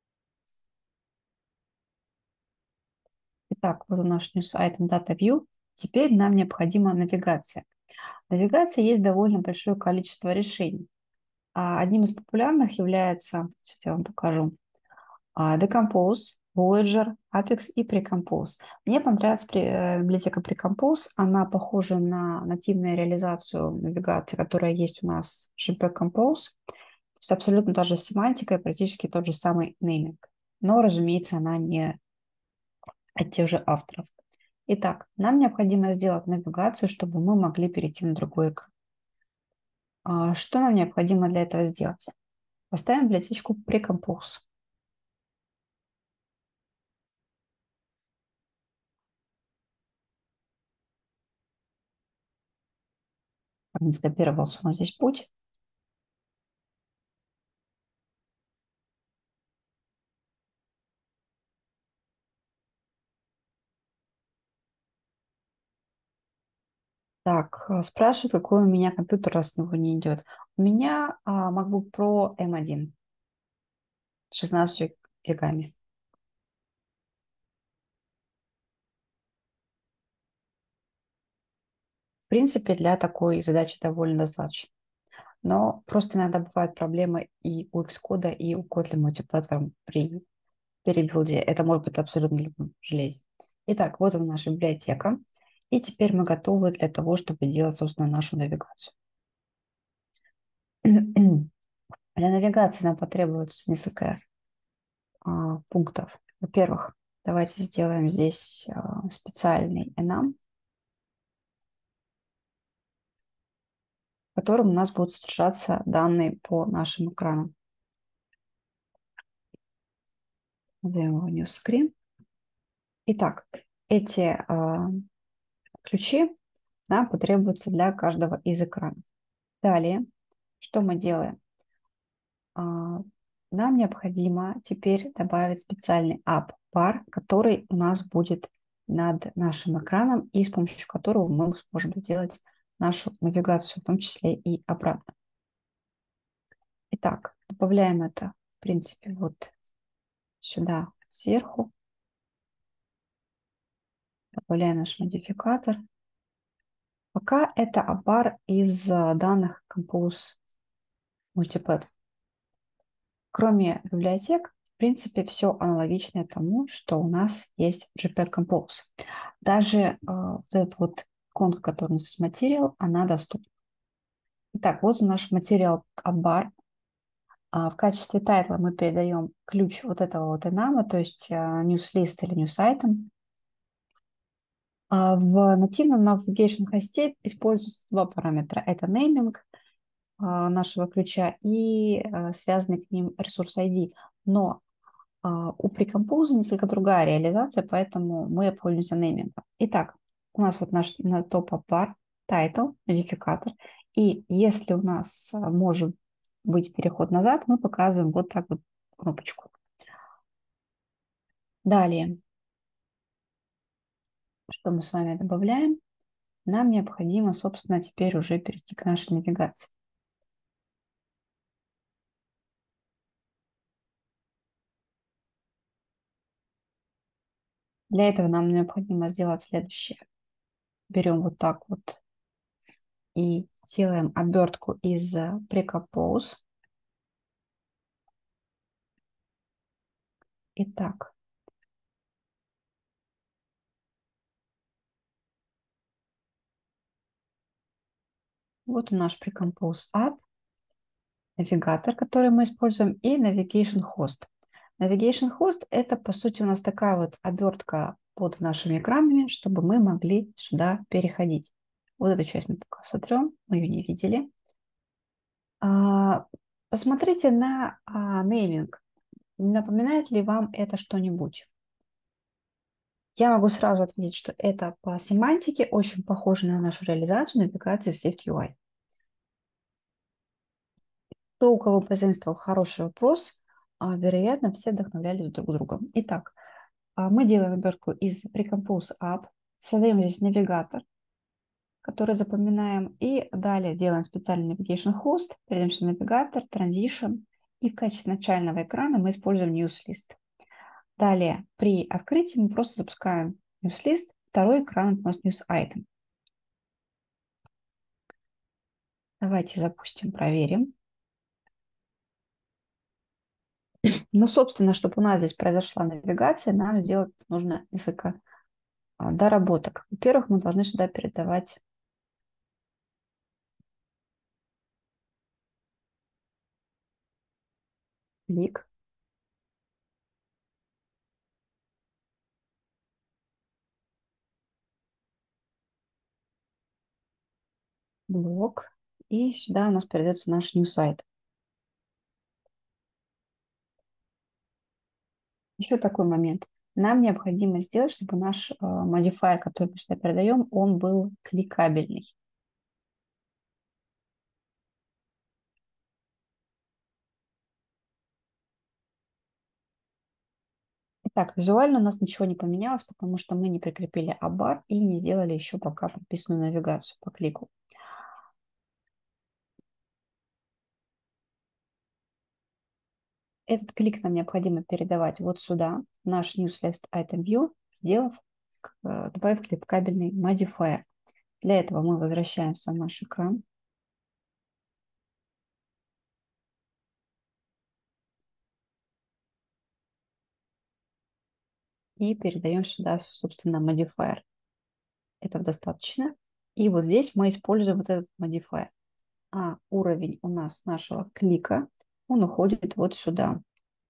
Итак, вот у нас News Item Data View. Теперь нам необходима навигация. Навигация есть довольно большое количество решений. Одним из популярных является, сейчас я вам покажу, Decompose, Voyager, Apex и Precompose. Мне понравилась библиотека Precompose. Она похожа на нативную реализацию навигации, которая есть у нас в JPEG Compose. То есть абсолютно та же семантика и практически тот же самый нейминг. Но, разумеется, она не от тех же авторов. Итак, нам необходимо сделать навигацию, чтобы мы могли перейти на другой экран. Что нам необходимо для этого сделать? Поставим библиотечку Precompose. Не скопировался у нас здесь путь. Так, спрашивают, какой у меня компьютер, раз него не идет. У меня MacBook Pro M1 с 16 гигами. В принципе, для такой задачи довольно достаточно. Но просто иногда бывают проблемы и у Xcode, и у Kotlin мультиплатформ при перебилде. Это может быть абсолютно любом железе. Итак, вот она наша библиотека. И теперь мы готовы для того, чтобы делать, собственно, нашу навигацию. Для навигации нам потребуется несколько пунктов. Во-первых, давайте сделаем здесь специальный enum, в котором у нас будут содержаться данные по нашим экранам. Назовем его new screen. Итак, эти ключи нам потребуются для каждого из экранов. Далее, что мы делаем? Нам необходимо теперь добавить специальный app-бар, который у нас будет над нашим экраном и с помощью которого мы сможем сделать нашу навигацию, в том числе и обратно. Итак, добавляем это, в принципе, вот сюда сверху. Добавляем наш модификатор. Пока это app-бар из данных Compose Multiplatform. Кроме библиотек, в принципе, все аналогичное тому, что у нас есть в JPEG Compose. Даже вот этот вот иконка, который у нас есть Material, она доступна. Итак, вот наш Material Bar. В качестве тайтла мы передаем ключ вот этого вот enum, то есть newslist или newsitem. В нативном navigation хосте используются два параметра. Это naming нашего ключа и связанный к ним ресурс ID. Но у Precompose несколько другая реализация, поэтому мы пользуемся неймингом. Итак, у нас вот наш на топ-бар, title, модификатор. И если у нас может быть переход назад, мы показываем вот так вот кнопочку. Далее, что мы с вами добавляем? Нам необходимо, собственно, теперь уже перейти к нашей навигации. Для этого нам необходимо сделать следующее. Берем вот так вот и делаем обертку из Precompose. Итак, вот наш Precompose App, навигатор, который мы используем, и Navigation Host. Navigation Host – это, по сути, у нас такая вот обертка под нашими экранами, чтобы мы могли сюда переходить. Вот эту часть мы пока сотрем, мы ее не видели. Посмотрите на нейминг. Напоминает ли вам это что-нибудь? Я могу сразу ответить, что это по семантике очень похоже на нашу реализацию навигации в SwiftUI. То, у кого позаимствовал хороший вопрос, вероятно, все вдохновлялись друг другом. Итак, мы делаем обертку из Precompose App, создаем здесь навигатор. который запоминаем. И далее делаем специальный navigation host, перейдемся в навигатор, transition. И в качестве начального экрана мы используем newslist. Далее при открытии мы просто запускаем newslist. Второй экран у нас news item. Давайте запустим, проверим. Ну, собственно, чтобы у нас здесь произошла навигация, нам сделать нужно несколько доработок. Во-первых, мы должны сюда передавать клик, блок, и сюда у нас передается наш new сайт. Еще такой момент. Нам необходимо сделать, чтобы наш modifier, который мы сюда передаем, он был кликабельный. Итак, визуально у нас ничего не поменялось, потому что мы не прикрепили абар и не сделали еще пока прописанную навигацию по клику. Этот клик нам необходимо передавать вот сюда, в наш newslist item view, добавив кликабельный modifier. Для этого мы возвращаемся в наш экран. И передаем сюда, собственно, modifier. Этого достаточно. И вот здесь мы используем вот этот modifier. А уровень у нас нашего клика, он уходит вот сюда.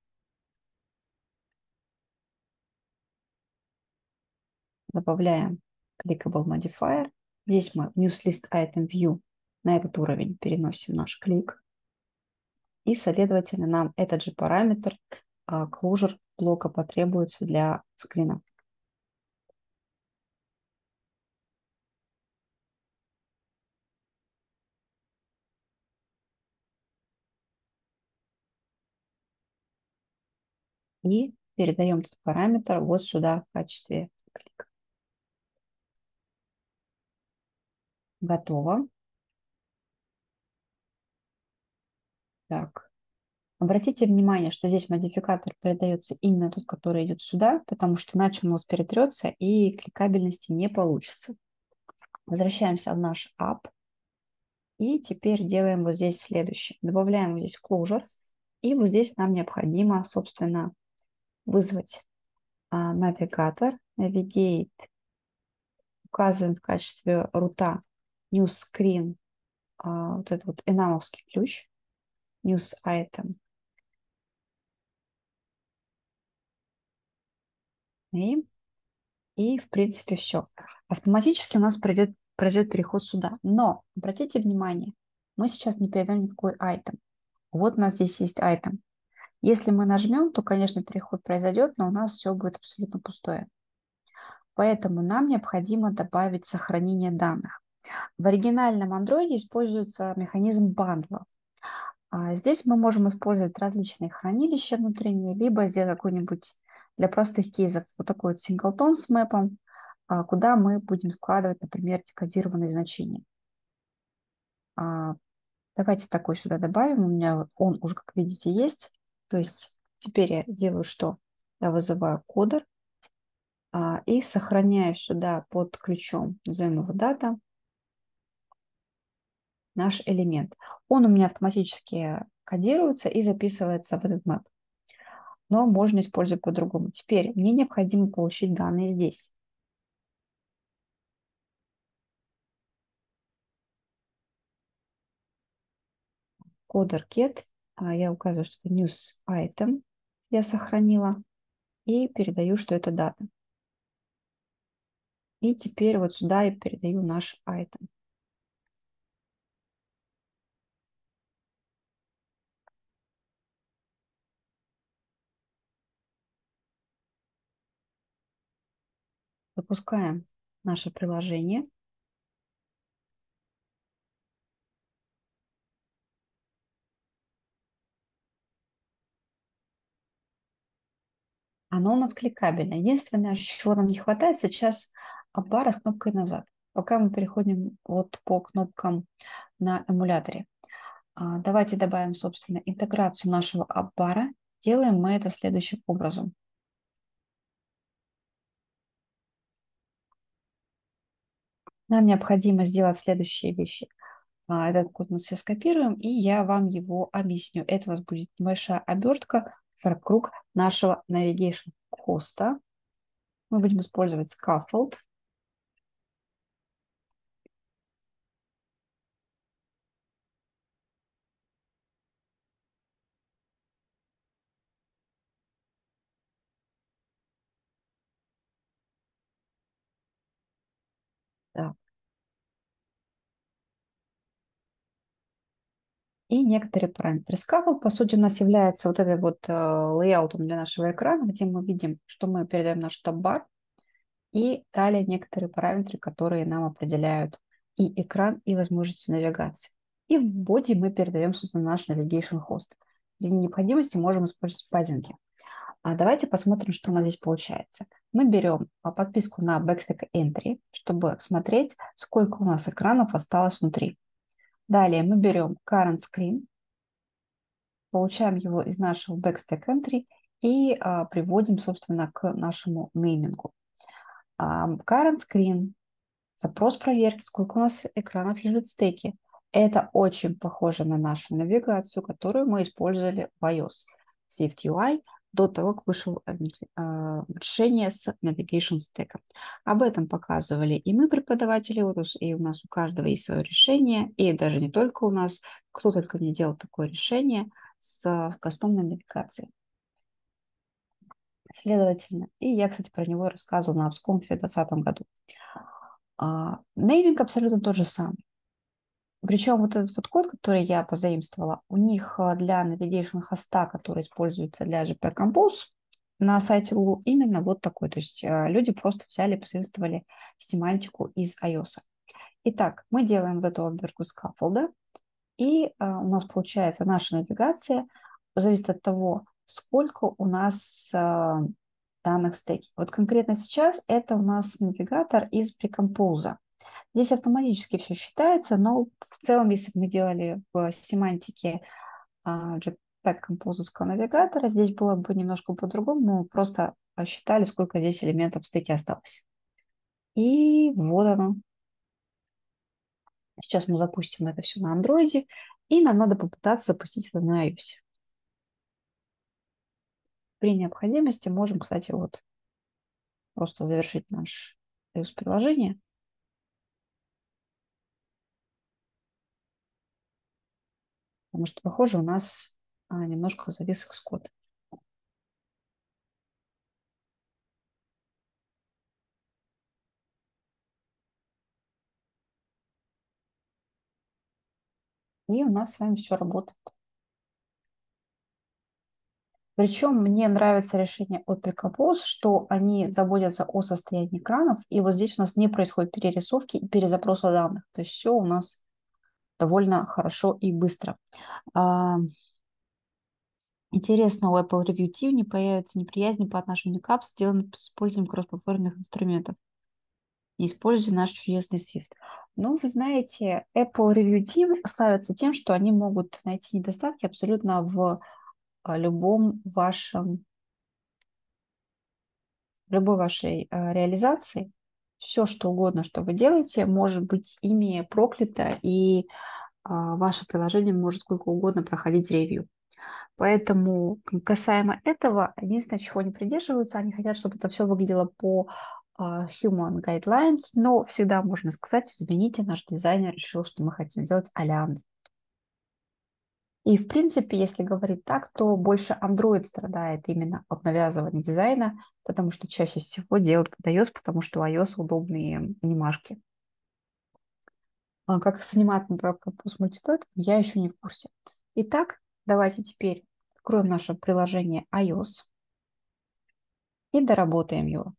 Добавляем clickable modifier. Здесь мы в newslist item view на этот уровень переносим наш клик. И, следовательно, нам этот же параметр closure блока потребуется для скрина. И передаем этот параметр вот сюда в качестве клика. Готово. Так. Обратите внимание, что здесь модификатор передается именно тот, который идет сюда, потому что иначе он у нас перетрется и кликабельности не получится. Возвращаемся в наш app. И теперь делаем вот здесь следующее. Добавляем вот здесь closure. И вот здесь нам необходимо, собственно, вызвать навигатор. Navigate указываем в качестве рута New Screen, вот этот вот энамовский ключ, News Item Name. И, в принципе, все. Автоматически у нас произойдет переход сюда. Но, обратите внимание, мы сейчас не передаем никакой item. Вот у нас здесь есть item. Если мы нажмем, то, конечно, переход произойдет, но у нас все будет абсолютно пустое. Поэтому нам необходимо добавить сохранение данных. В оригинальном Android используется механизм бандла. Здесь мы можем использовать различные хранилища внутренние, либо сделать какой-нибудь для простых кейсов вот такой вот синглтон с мэпом, куда мы будем складывать, например, декодированные значения. Давайте такой сюда добавим. У меня вот он уже, как видите, есть. То есть теперь я делаю что? Я вызываю кодер и сохраняю сюда под ключом, назовем его дата, наш элемент. Он у меня автоматически кодируется и записывается в этот мэп. Но можно использовать по-другому. Теперь мне необходимо получить данные здесь. Кодер get, я указываю, что это news item, я сохранила, и передаю, что это дата. И теперь вот сюда я передаю наш item. Запускаем наше приложение. Оно у нас кликабельно. Единственное, чего нам не хватает, сейчас аппара с кнопкой назад. пока мы переходим вот по кнопкам на эмуляторе. Давайте добавим, собственно, интеграцию нашего аппара. Делаем мы это следующим образом. Нам необходимо сделать следующие вещи. Этот код мы сейчас скопируем, и я вам его объясню. Это у нас будет небольшая обертка вокруг нашего navigation хоста. Мы будем использовать scaffold. Да. И некоторые параметры. Scaffold, по сути, у нас является вот этой вот лейаутом для нашего экрана, где мы видим, что мы передаем наш топ-бар, и далее некоторые параметры, которые нам определяют и экран, и возможности навигации. И в боди мы передаем, собственно, наш navigation host. При необходимости можем использовать паддинги. Давайте посмотрим, что у нас здесь получается. Мы берем подписку на Backstack Entry, чтобы смотреть, сколько у нас экранов осталось внутри. Далее мы берем Current Screen, получаем его из нашего Backstack Entry и приводим, собственно, к нашему неймингу. Current Screen, запрос проверки, сколько у нас экранов лежит в стеке. Это очень похоже на нашу навигацию, которую мы использовали в iOS. SwiftUI до того, как вышло решение с Navigation Stack. Об этом показывали и мы, преподаватели Otus, и у нас у каждого есть свое решение, и даже не только у нас, кто только не делал такое решение с кастомной навигацией. Следовательно, и я, кстати, про него рассказывала на AppsConf в 2020 году. Нейминг абсолютно тот же самый. Причем вот этот вот код, который я позаимствовала, у них для navigation хоста, который используется для JPEG Compose, на сайте Google именно вот такой. То есть люди просто взяли и позаимствовали семантику из iOS. Итак, мы делаем вот эту обертку скаффолда, и у нас получается наша навигация зависит от того, сколько у нас данных в стеке. Вот конкретно сейчас это у нас навигатор из Precompose. Здесь автоматически все считается, но в целом, если бы мы делали в семантике JPEG композитского навигатора, здесь было бы немножко по-другому. Мы просто считали, сколько здесь элементов в стеке осталось. И вот оно. Сейчас мы запустим это все на андроиде, и нам надо попытаться запустить это на iOS. При необходимости можем, кстати, вот просто завершить наше iOS-приложение. Потому что, похоже, у нас немножко завис Xcode. И у нас с вами все работает. Причем мне нравится решение от Precompose, что они заботятся о состоянии экранов, и вот здесь у нас не происходит перерисовки и перезапроса данных. То есть все у нас довольно хорошо и быстро. А, Интересно, у Apple Review Team не появится неприязни по отношению к apps, сделанным с использованием кроссплатформенных инструментов. Не используйте наш чудесный Swift. Ну, вы знаете, Apple Review Team славятся тем, что они могут найти недостатки абсолютно в любом вашем любой вашей реализации, все, что угодно, что вы делаете, может быть ими проклято, и ваше приложение может сколько угодно проходить ревью. Поэтому касаемо этого, единственное, чего они придерживаются, они хотят, чтобы это все выглядело по human guidelines, но всегда можно сказать, извините, наш дизайнер решил, что мы хотим сделать а-ля Android. И, в принципе, если говорить так, то больше Android страдает именно от навязывания дизайна, потому что чаще всего делают под iOS, потому что у iOS удобные анимашки. Как с аниматором с мультиплейтом, я еще не в курсе. Итак, давайте теперь откроем наше приложение iOS и доработаем его.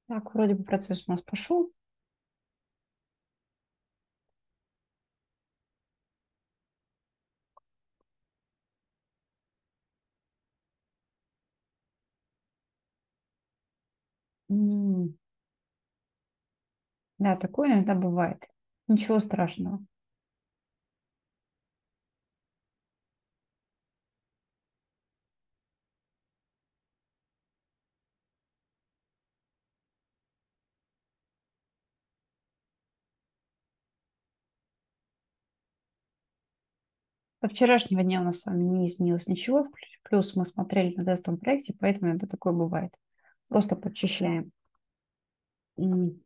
Так, вроде бы процесс у нас пошел. М, Да, такое иногда бывает. Ничего страшного. Со вчерашнего дня у нас с вами не изменилось ничего. Плюс мы смотрели на тестовом проекте, поэтому иногда такое бывает. Просто подчищаем. М,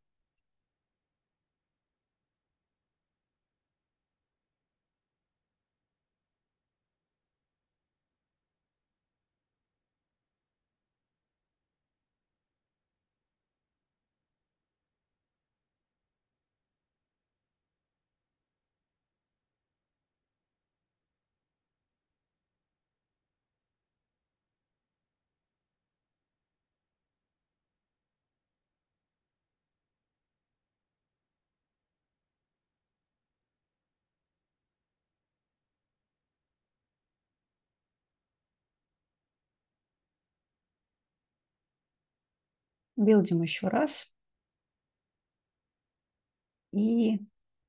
Билдим еще раз. И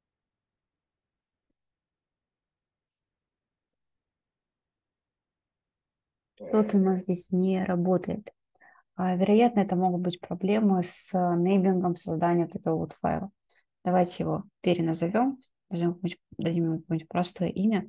что-то у нас здесь не работает. Вероятно, это могут быть проблемы с неймингом создания вот этого вот файла. Давайте его переназовем, дадим ему какое-нибудь простое имя.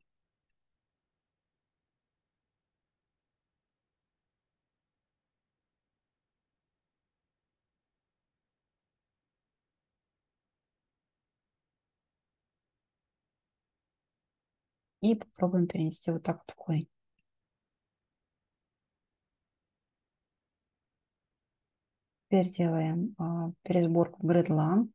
И попробуем перенести вот так вот в корень. Теперь делаем пересборку gridlan.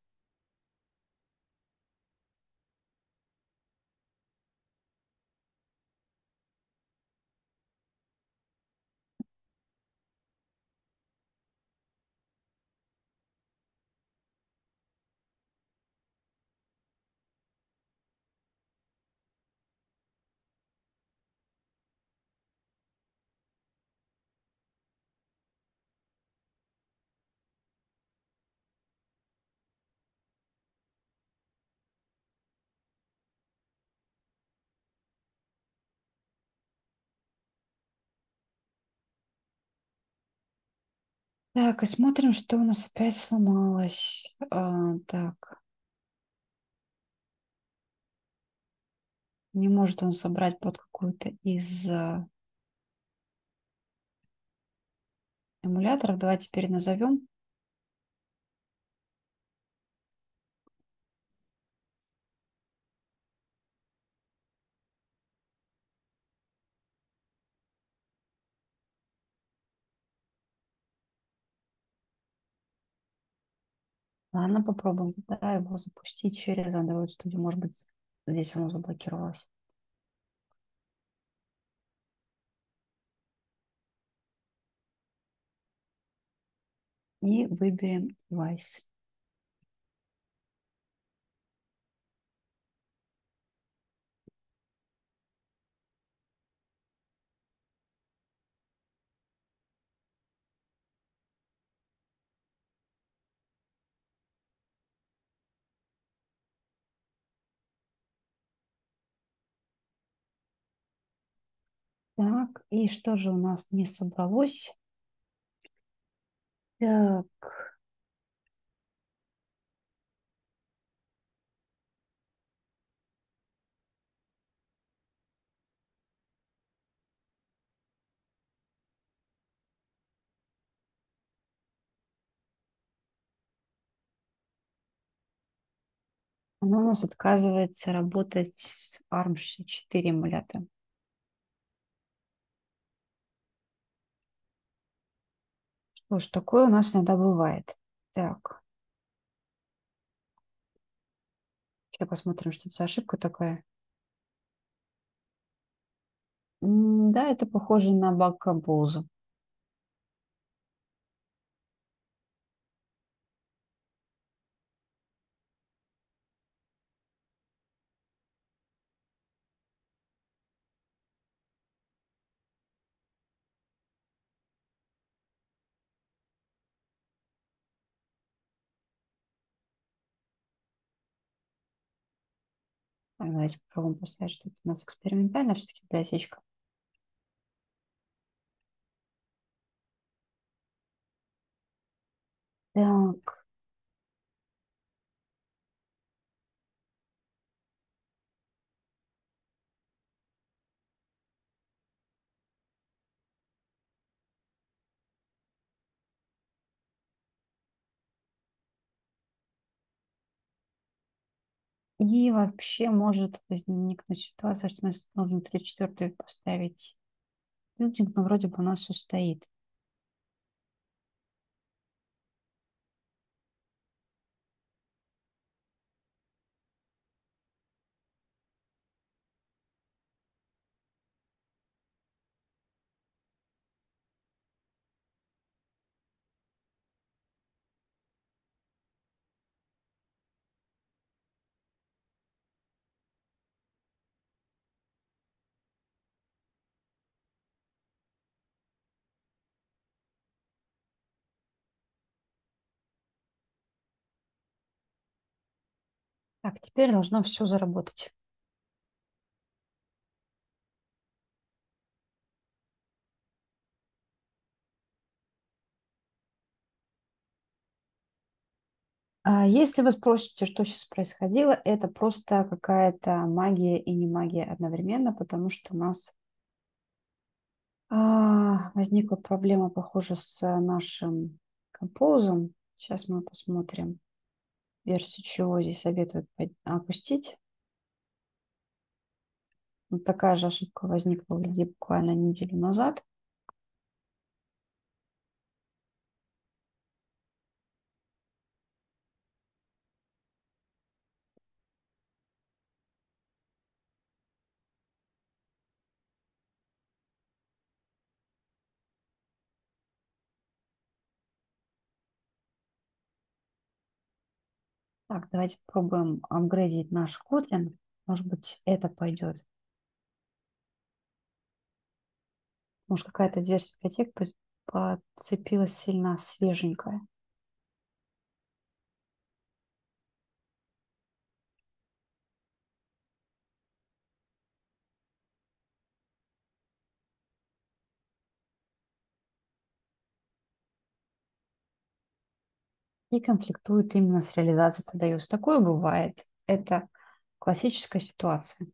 Так, и смотрим, что у нас опять сломалось. Так, не может он собрать под какую-то из эмуляторов. Давайте переназовем. Ладно, попробуем да, его запустить через Android Studio. Может быть, здесь оно заблокировалось. И выберем device. Так, и что же у нас не собралось? Так, оно у нас отказывается работать с ARM4 эмулятором. Что ж, такое у нас иногда бывает. Так, сейчас посмотрим, что это за ошибка такая. Да, это похоже на баг Compose. Так, давайте попробуем поставить, что это у нас экспериментально все-таки библиотечка. Так, и вообще может возникнуть ситуация, что нас нужно 3/4 поставить билдинг, но вроде бы у нас все стоит. Так, теперь должно все заработать. Если вы спросите, что сейчас происходило, это просто какая-то магия и не магия одновременно, потому что у нас возникла проблема, похоже, с нашим композом. Сейчас мы посмотрим версию, чего здесь советуют опустить. Вот такая же ошибка возникла у людей буквально неделю назад. Так, давайте попробуем апгрейдить наш Kotlin. Может быть, это пойдет. Может, какая-то из версий библиотек подцепилась сильно свеженькая. И конфликтует именно с реализацией продаюс. Такое бывает. Это классическая ситуация.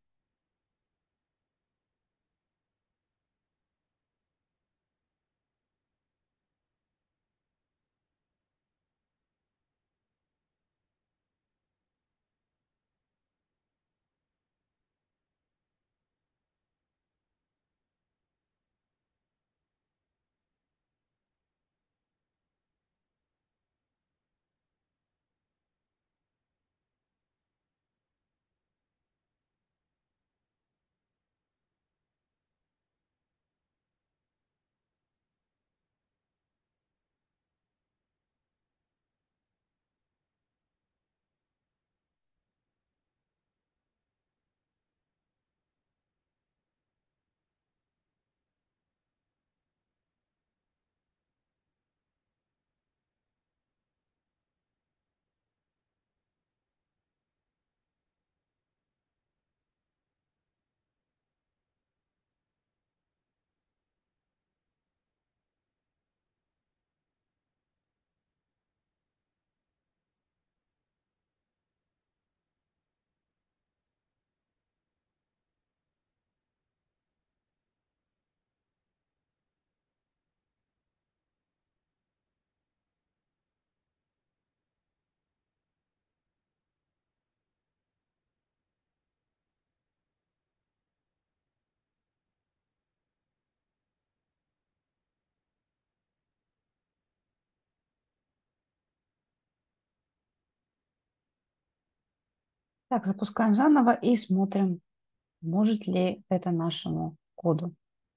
Так, запускаем заново и смотрим, может ли это нашему коду.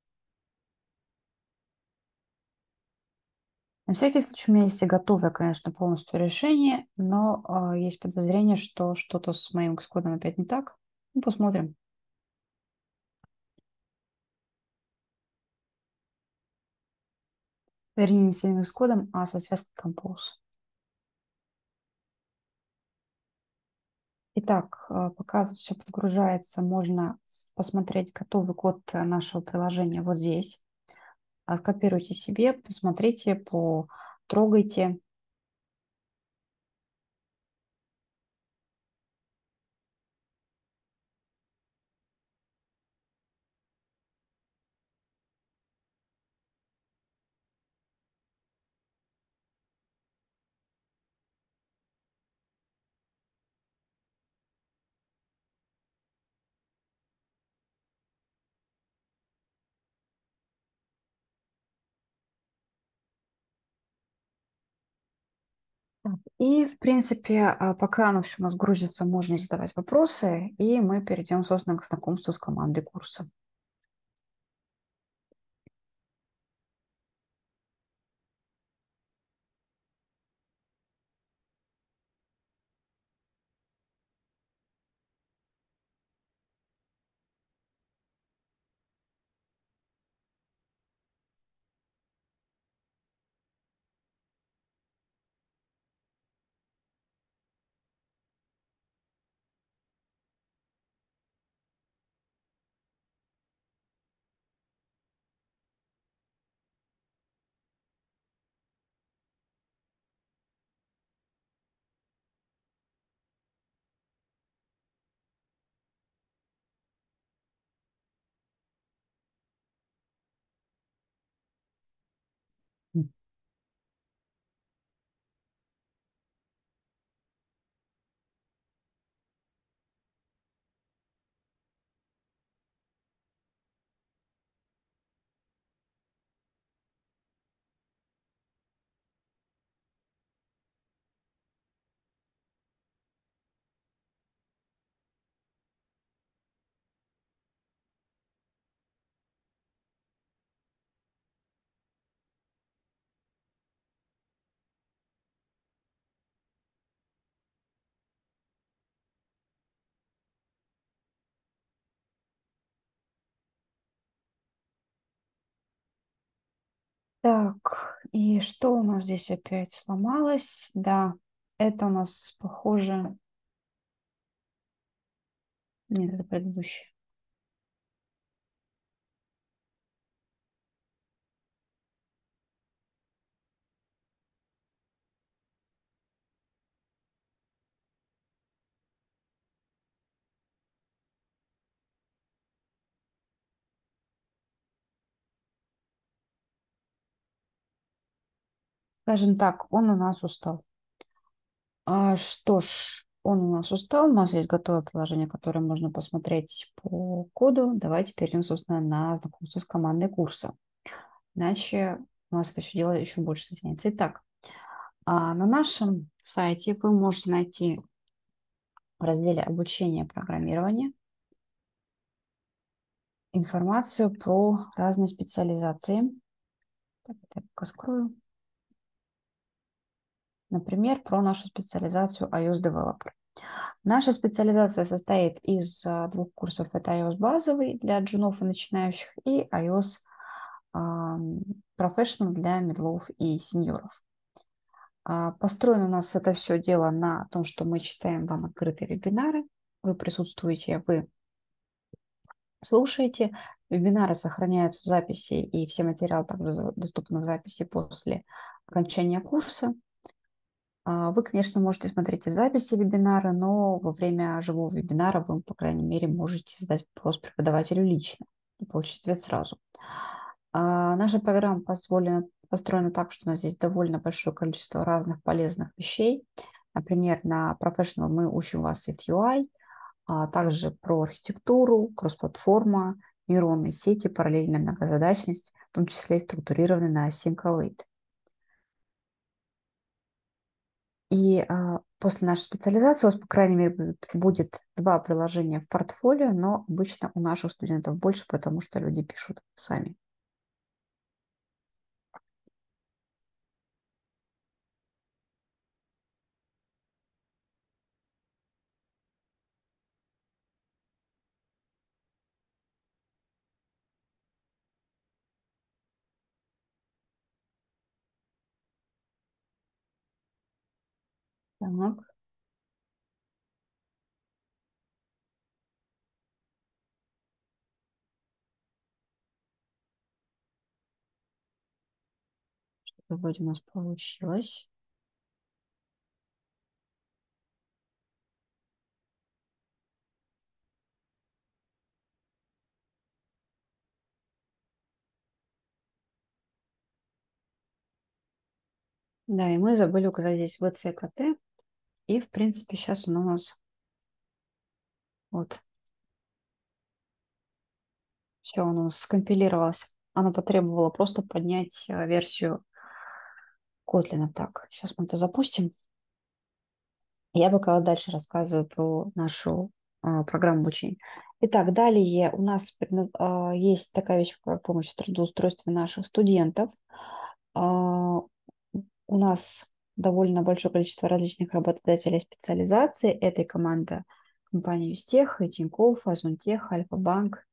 На всякий случай у меня есть и готовое, конечно, полностью решение, но есть подозрение, что что-то с моим Xcode опять не так. Ну, посмотрим. Вернее, не с самим Xcode, а со связкой Compose. Итак, пока все подгружается, можно посмотреть готовый код нашего приложения вот здесь. Копируйте себе, посмотрите, потрогайте. Так, и, в принципе, пока оно все у нас грузится, можно задавать вопросы, и мы перейдем, собственно, к знакомству с командой курса. Так, и что у нас здесь опять сломалось? Да, это у нас похоже... Нет, это предыдущее. Скажем так, он у нас устал. Что ж, он у нас устал. У нас есть готовое приложение, которое можно посмотреть по коду. Давайте перейдем, собственно, на знакомство с командой курса. Иначе у нас это все дело еще больше затянется. Итак, на нашем сайте вы можете найти в разделе обучение программирования информацию про разные специализации. Так, это я пока скрою. Например, про нашу специализацию iOS Developer. Наша специализация состоит из двух курсов. Это iOS базовый для джунов и начинающих и iOS Professional для медлов и сеньоров. Построено у нас это все дело на том, что мы читаем вам открытые вебинары. Вы присутствуете, вы слушаете. Вебинары сохраняются в записи, и все материалы также доступны в записи после окончания курса. Вы, конечно, можете смотреть и в записи вебинара, но во время живого вебинара вы, по крайней мере, можете задать вопрос преподавателю лично и получить ответ сразу. Наша программа построена так, что у нас здесь довольно большое количество разных полезных вещей. Например, на Professional мы учим вас Swift UI, а также про архитектуру, кросс-платформа, нейронные сети, параллельная многозадачность, в том числе и структурированный на Async Await. И после нашей специализации у вас, по крайней мере, будет два приложения в портфолио, но обычно у наших студентов больше, потому что люди пишут сами. Так. вроде у нас получилось. Да, и мы забыли указать здесь ВЦКТ. И, в принципе, сейчас оно у нас вот все, оно у нас скомпилировалось. Оно потребовало просто поднять версию Kotlin. Так, сейчас мы это запустим. Я пока дальше рассказываю про нашу программу обучения. Итак, далее у нас есть такая вещь, как помощь в трудоустройстве наших студентов. А, У нас довольно большое количество различных работодателей специализации. Это и команда компании Юстех, и Тинькофф, Озонтех, Альфа-банк,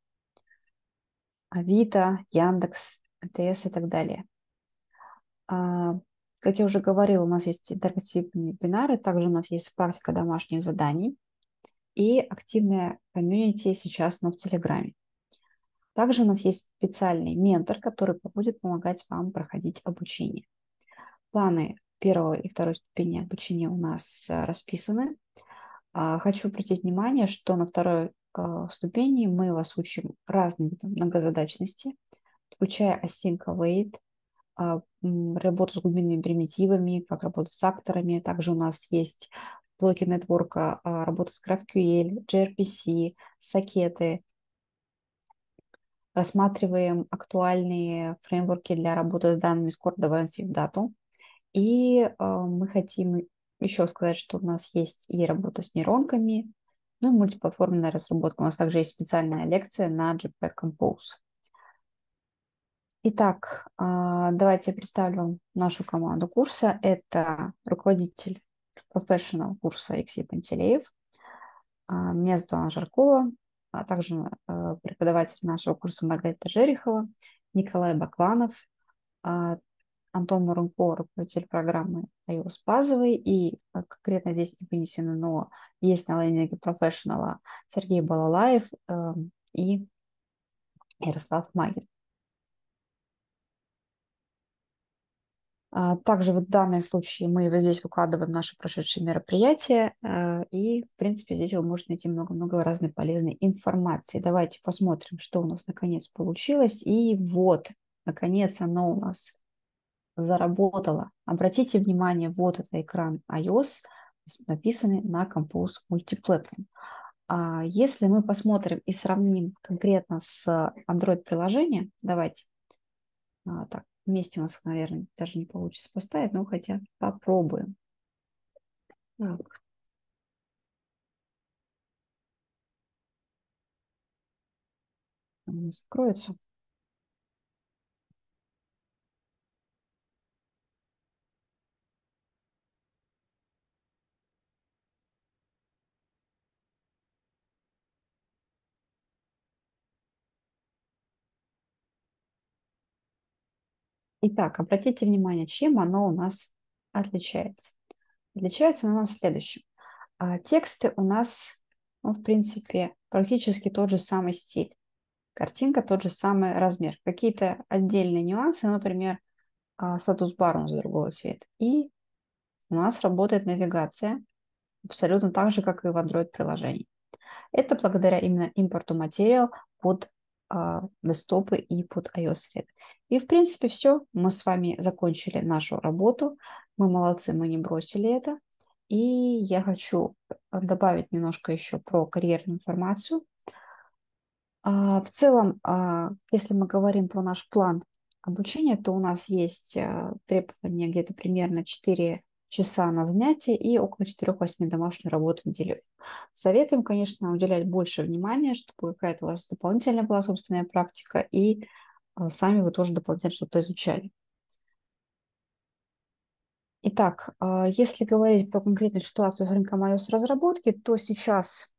Авито, Яндекс, МТС и так далее. Как я уже говорила, у нас есть интерактивные вебинары, также у нас есть практика домашних заданий и активная комьюнити сейчас, но в Телеграме. Также у нас есть специальный ментор, который будет помогать вам проходить обучение. Планы первой и второй ступени обучения у нас расписаны. Хочу обратить внимание, что на второй ступени мы вас учим разным видам многозадачности, включая async await, работу с глубинными примитивами, как работать с акторами. Также у нас есть блоки нетворка, работа с GraphQL, gRPC, сокеты. Рассматриваем актуальные фреймворки для работы с данными с Core Advanced Data. И мы хотим еще сказать, что у нас есть и работа с нейронками, ну и мультиплатформенная разработка. У нас также есть специальная лекция на JPEG Compose. Итак, давайте я представлю вам нашу команду курса. Это руководитель профессионал курса Алексей Пантелеев. Меня зовут Анна Жаркова, а также преподаватель нашего курса Маргарита Жерехова, Николай Бакланов, Антон Мурунко, руководитель программы iOS базовый, и конкретно здесь не вынесено, но есть на лендинге профессионала Сергей Балалаев и Ярослав Магин. Также вот в данном случае мы вот здесь выкладываем наши прошедшие мероприятия, и, в принципе, здесь вы можете найти много-много разной полезной информации. Давайте посмотрим, что у нас наконец получилось. И вот, наконец, оно у нас заработало. Обратите внимание, вот это экран iOS, написанный на Compose Multiplatform. Если мы посмотрим и сравним конкретно с Android-приложением, давайте так, вместе у нас, наверное, даже не получится поставить, но хотя попробуем. Так, оно скроется. Итак, обратите внимание, чем оно у нас отличается. Отличается оно у нас следующим. Тексты у нас, ну, в принципе, практически тот же самый стиль. Картинка тот же самый размер. Какие-то отдельные нюансы, например, статус-бар у нас другого цвета. И у нас работает навигация абсолютно так же, как и в Android-приложении. Это благодаря именно импорту материал под десктопы и под iOS. И, в принципе, все. Мы с вами закончили нашу работу. Мы молодцы, мы не бросили это. И я хочу добавить немножко еще про карьерную информацию. В целом, если мы говорим про наш план обучения, то у нас есть требования где-то примерно 4 часа на занятия и около 4-8 домашней работы в неделю. Советуем, конечно, уделять больше внимания, чтобы какая-то у вас дополнительная была собственная практика, и сами вы тоже дополнительно что-то изучали. Итак, если говорить про конкретную ситуацию с рынком iOS разработки, то сейчас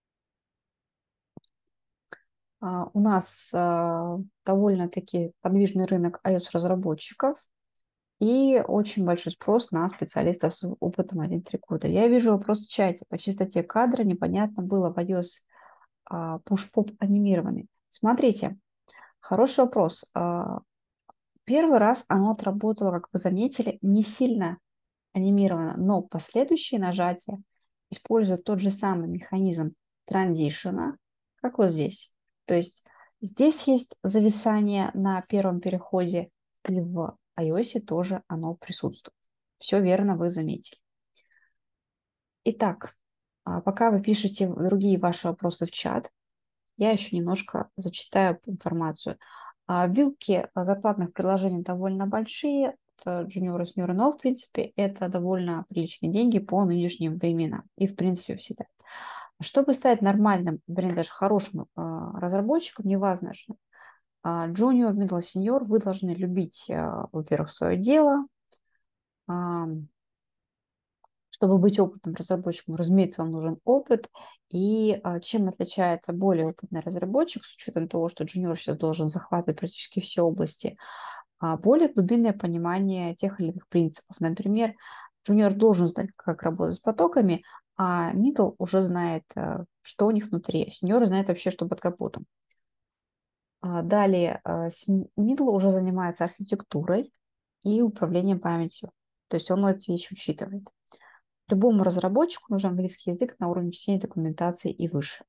у нас довольно-таки подвижный рынок iOS-разработчиков и очень большой спрос на специалистов с опытом 1-3 года. Я вижу вопрос в чате по чистоте кадра. Непонятно было в iOS push-pop анимированный. Смотрите, хороший вопрос. Первый раз оно отработало, как вы заметили, не сильно анимировано, но последующие нажатия используют тот же самый механизм транзишена, как вот здесь. То есть здесь есть зависание на первом переходе, и в iOS тоже оно присутствует. Все верно вы заметили. Итак, пока вы пишете другие ваши вопросы в чат, я еще немножко зачитаю информацию. Вилки зарплатных предложений довольно большие. Это джуниоры, сеньоры, но, в принципе, это довольно приличные деньги по нынешним временам. И, в принципе, всегда. Чтобы стать нормальным, вернее, даже хорошим разработчиком, неважно, джуниор, middle, сеньор, вы должны любить, во-первых, свое дело. Чтобы быть опытным разработчиком, разумеется, вам нужен опыт. И чем отличается более опытный разработчик, с учетом того, что джуниор сейчас должен захватывать практически все области, более глубинное понимание тех или иных принципов. Например, джуниор должен знать, как работать с потоками, а middle уже знает, что у них внутри. Сеньор знает вообще, что под капотом. Далее, middle уже занимается архитектурой и управлением памятью. То есть он эти вещи учитывает. Любому разработчику нужен английский язык на уровне чтения документации и выше.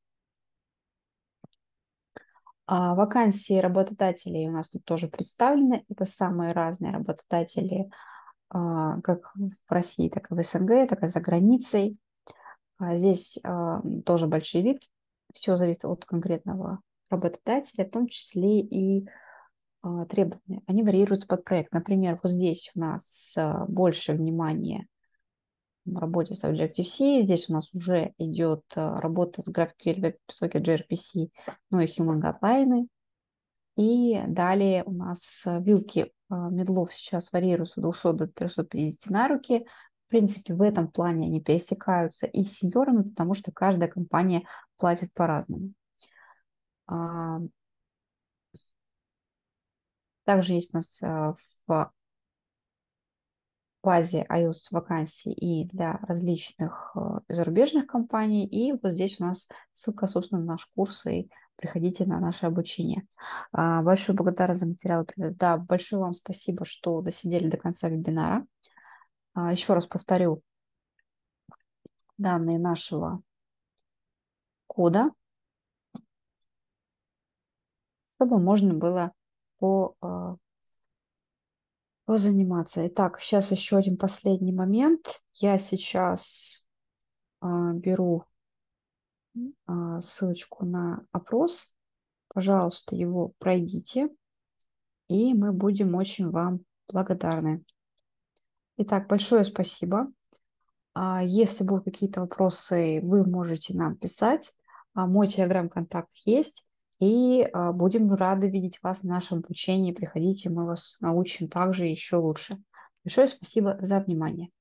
Вакансии работодателей у нас тут тоже представлены. Это самые разные работодатели, как в России, так и в СНГ, так и за границей. Здесь тоже большой вид. Все зависит от конкретного работодателя, в том числе и требования. Они варьируются под проект. Например, вот здесь у нас больше внимания работе с Objective-C. Здесь у нас уже идет работа с GraphQL, WebSocket, gRPC, ну и Human Guideline. И далее у нас вилки медлов сейчас варьируются от 200 до 350 на руки. В принципе, в этом плане они пересекаются и с сеньорами, потому что каждая компания платит по-разному. Также есть у нас в базе iOS вакансий и для различных зарубежных компаний. И вот здесь у нас ссылка, собственно, на наш курс, и приходите на наше обучение. Большую благодарность за материал. Да, большое вам спасибо, что досидели до конца вебинара. Еще раз повторю данные нашего кода, чтобы можно было позаниматься. Итак, сейчас еще один последний момент. Я сейчас беру ссылочку на опрос. Пожалуйста, его пройдите, и мы будем очень вам благодарны. Итак, большое спасибо. Если будут какие-то вопросы, вы можете нам писать. Мой телеграм-контакт есть. И будем рады видеть вас в нашем обучении. Приходите, мы вас научим также еще лучше. Большое спасибо за внимание.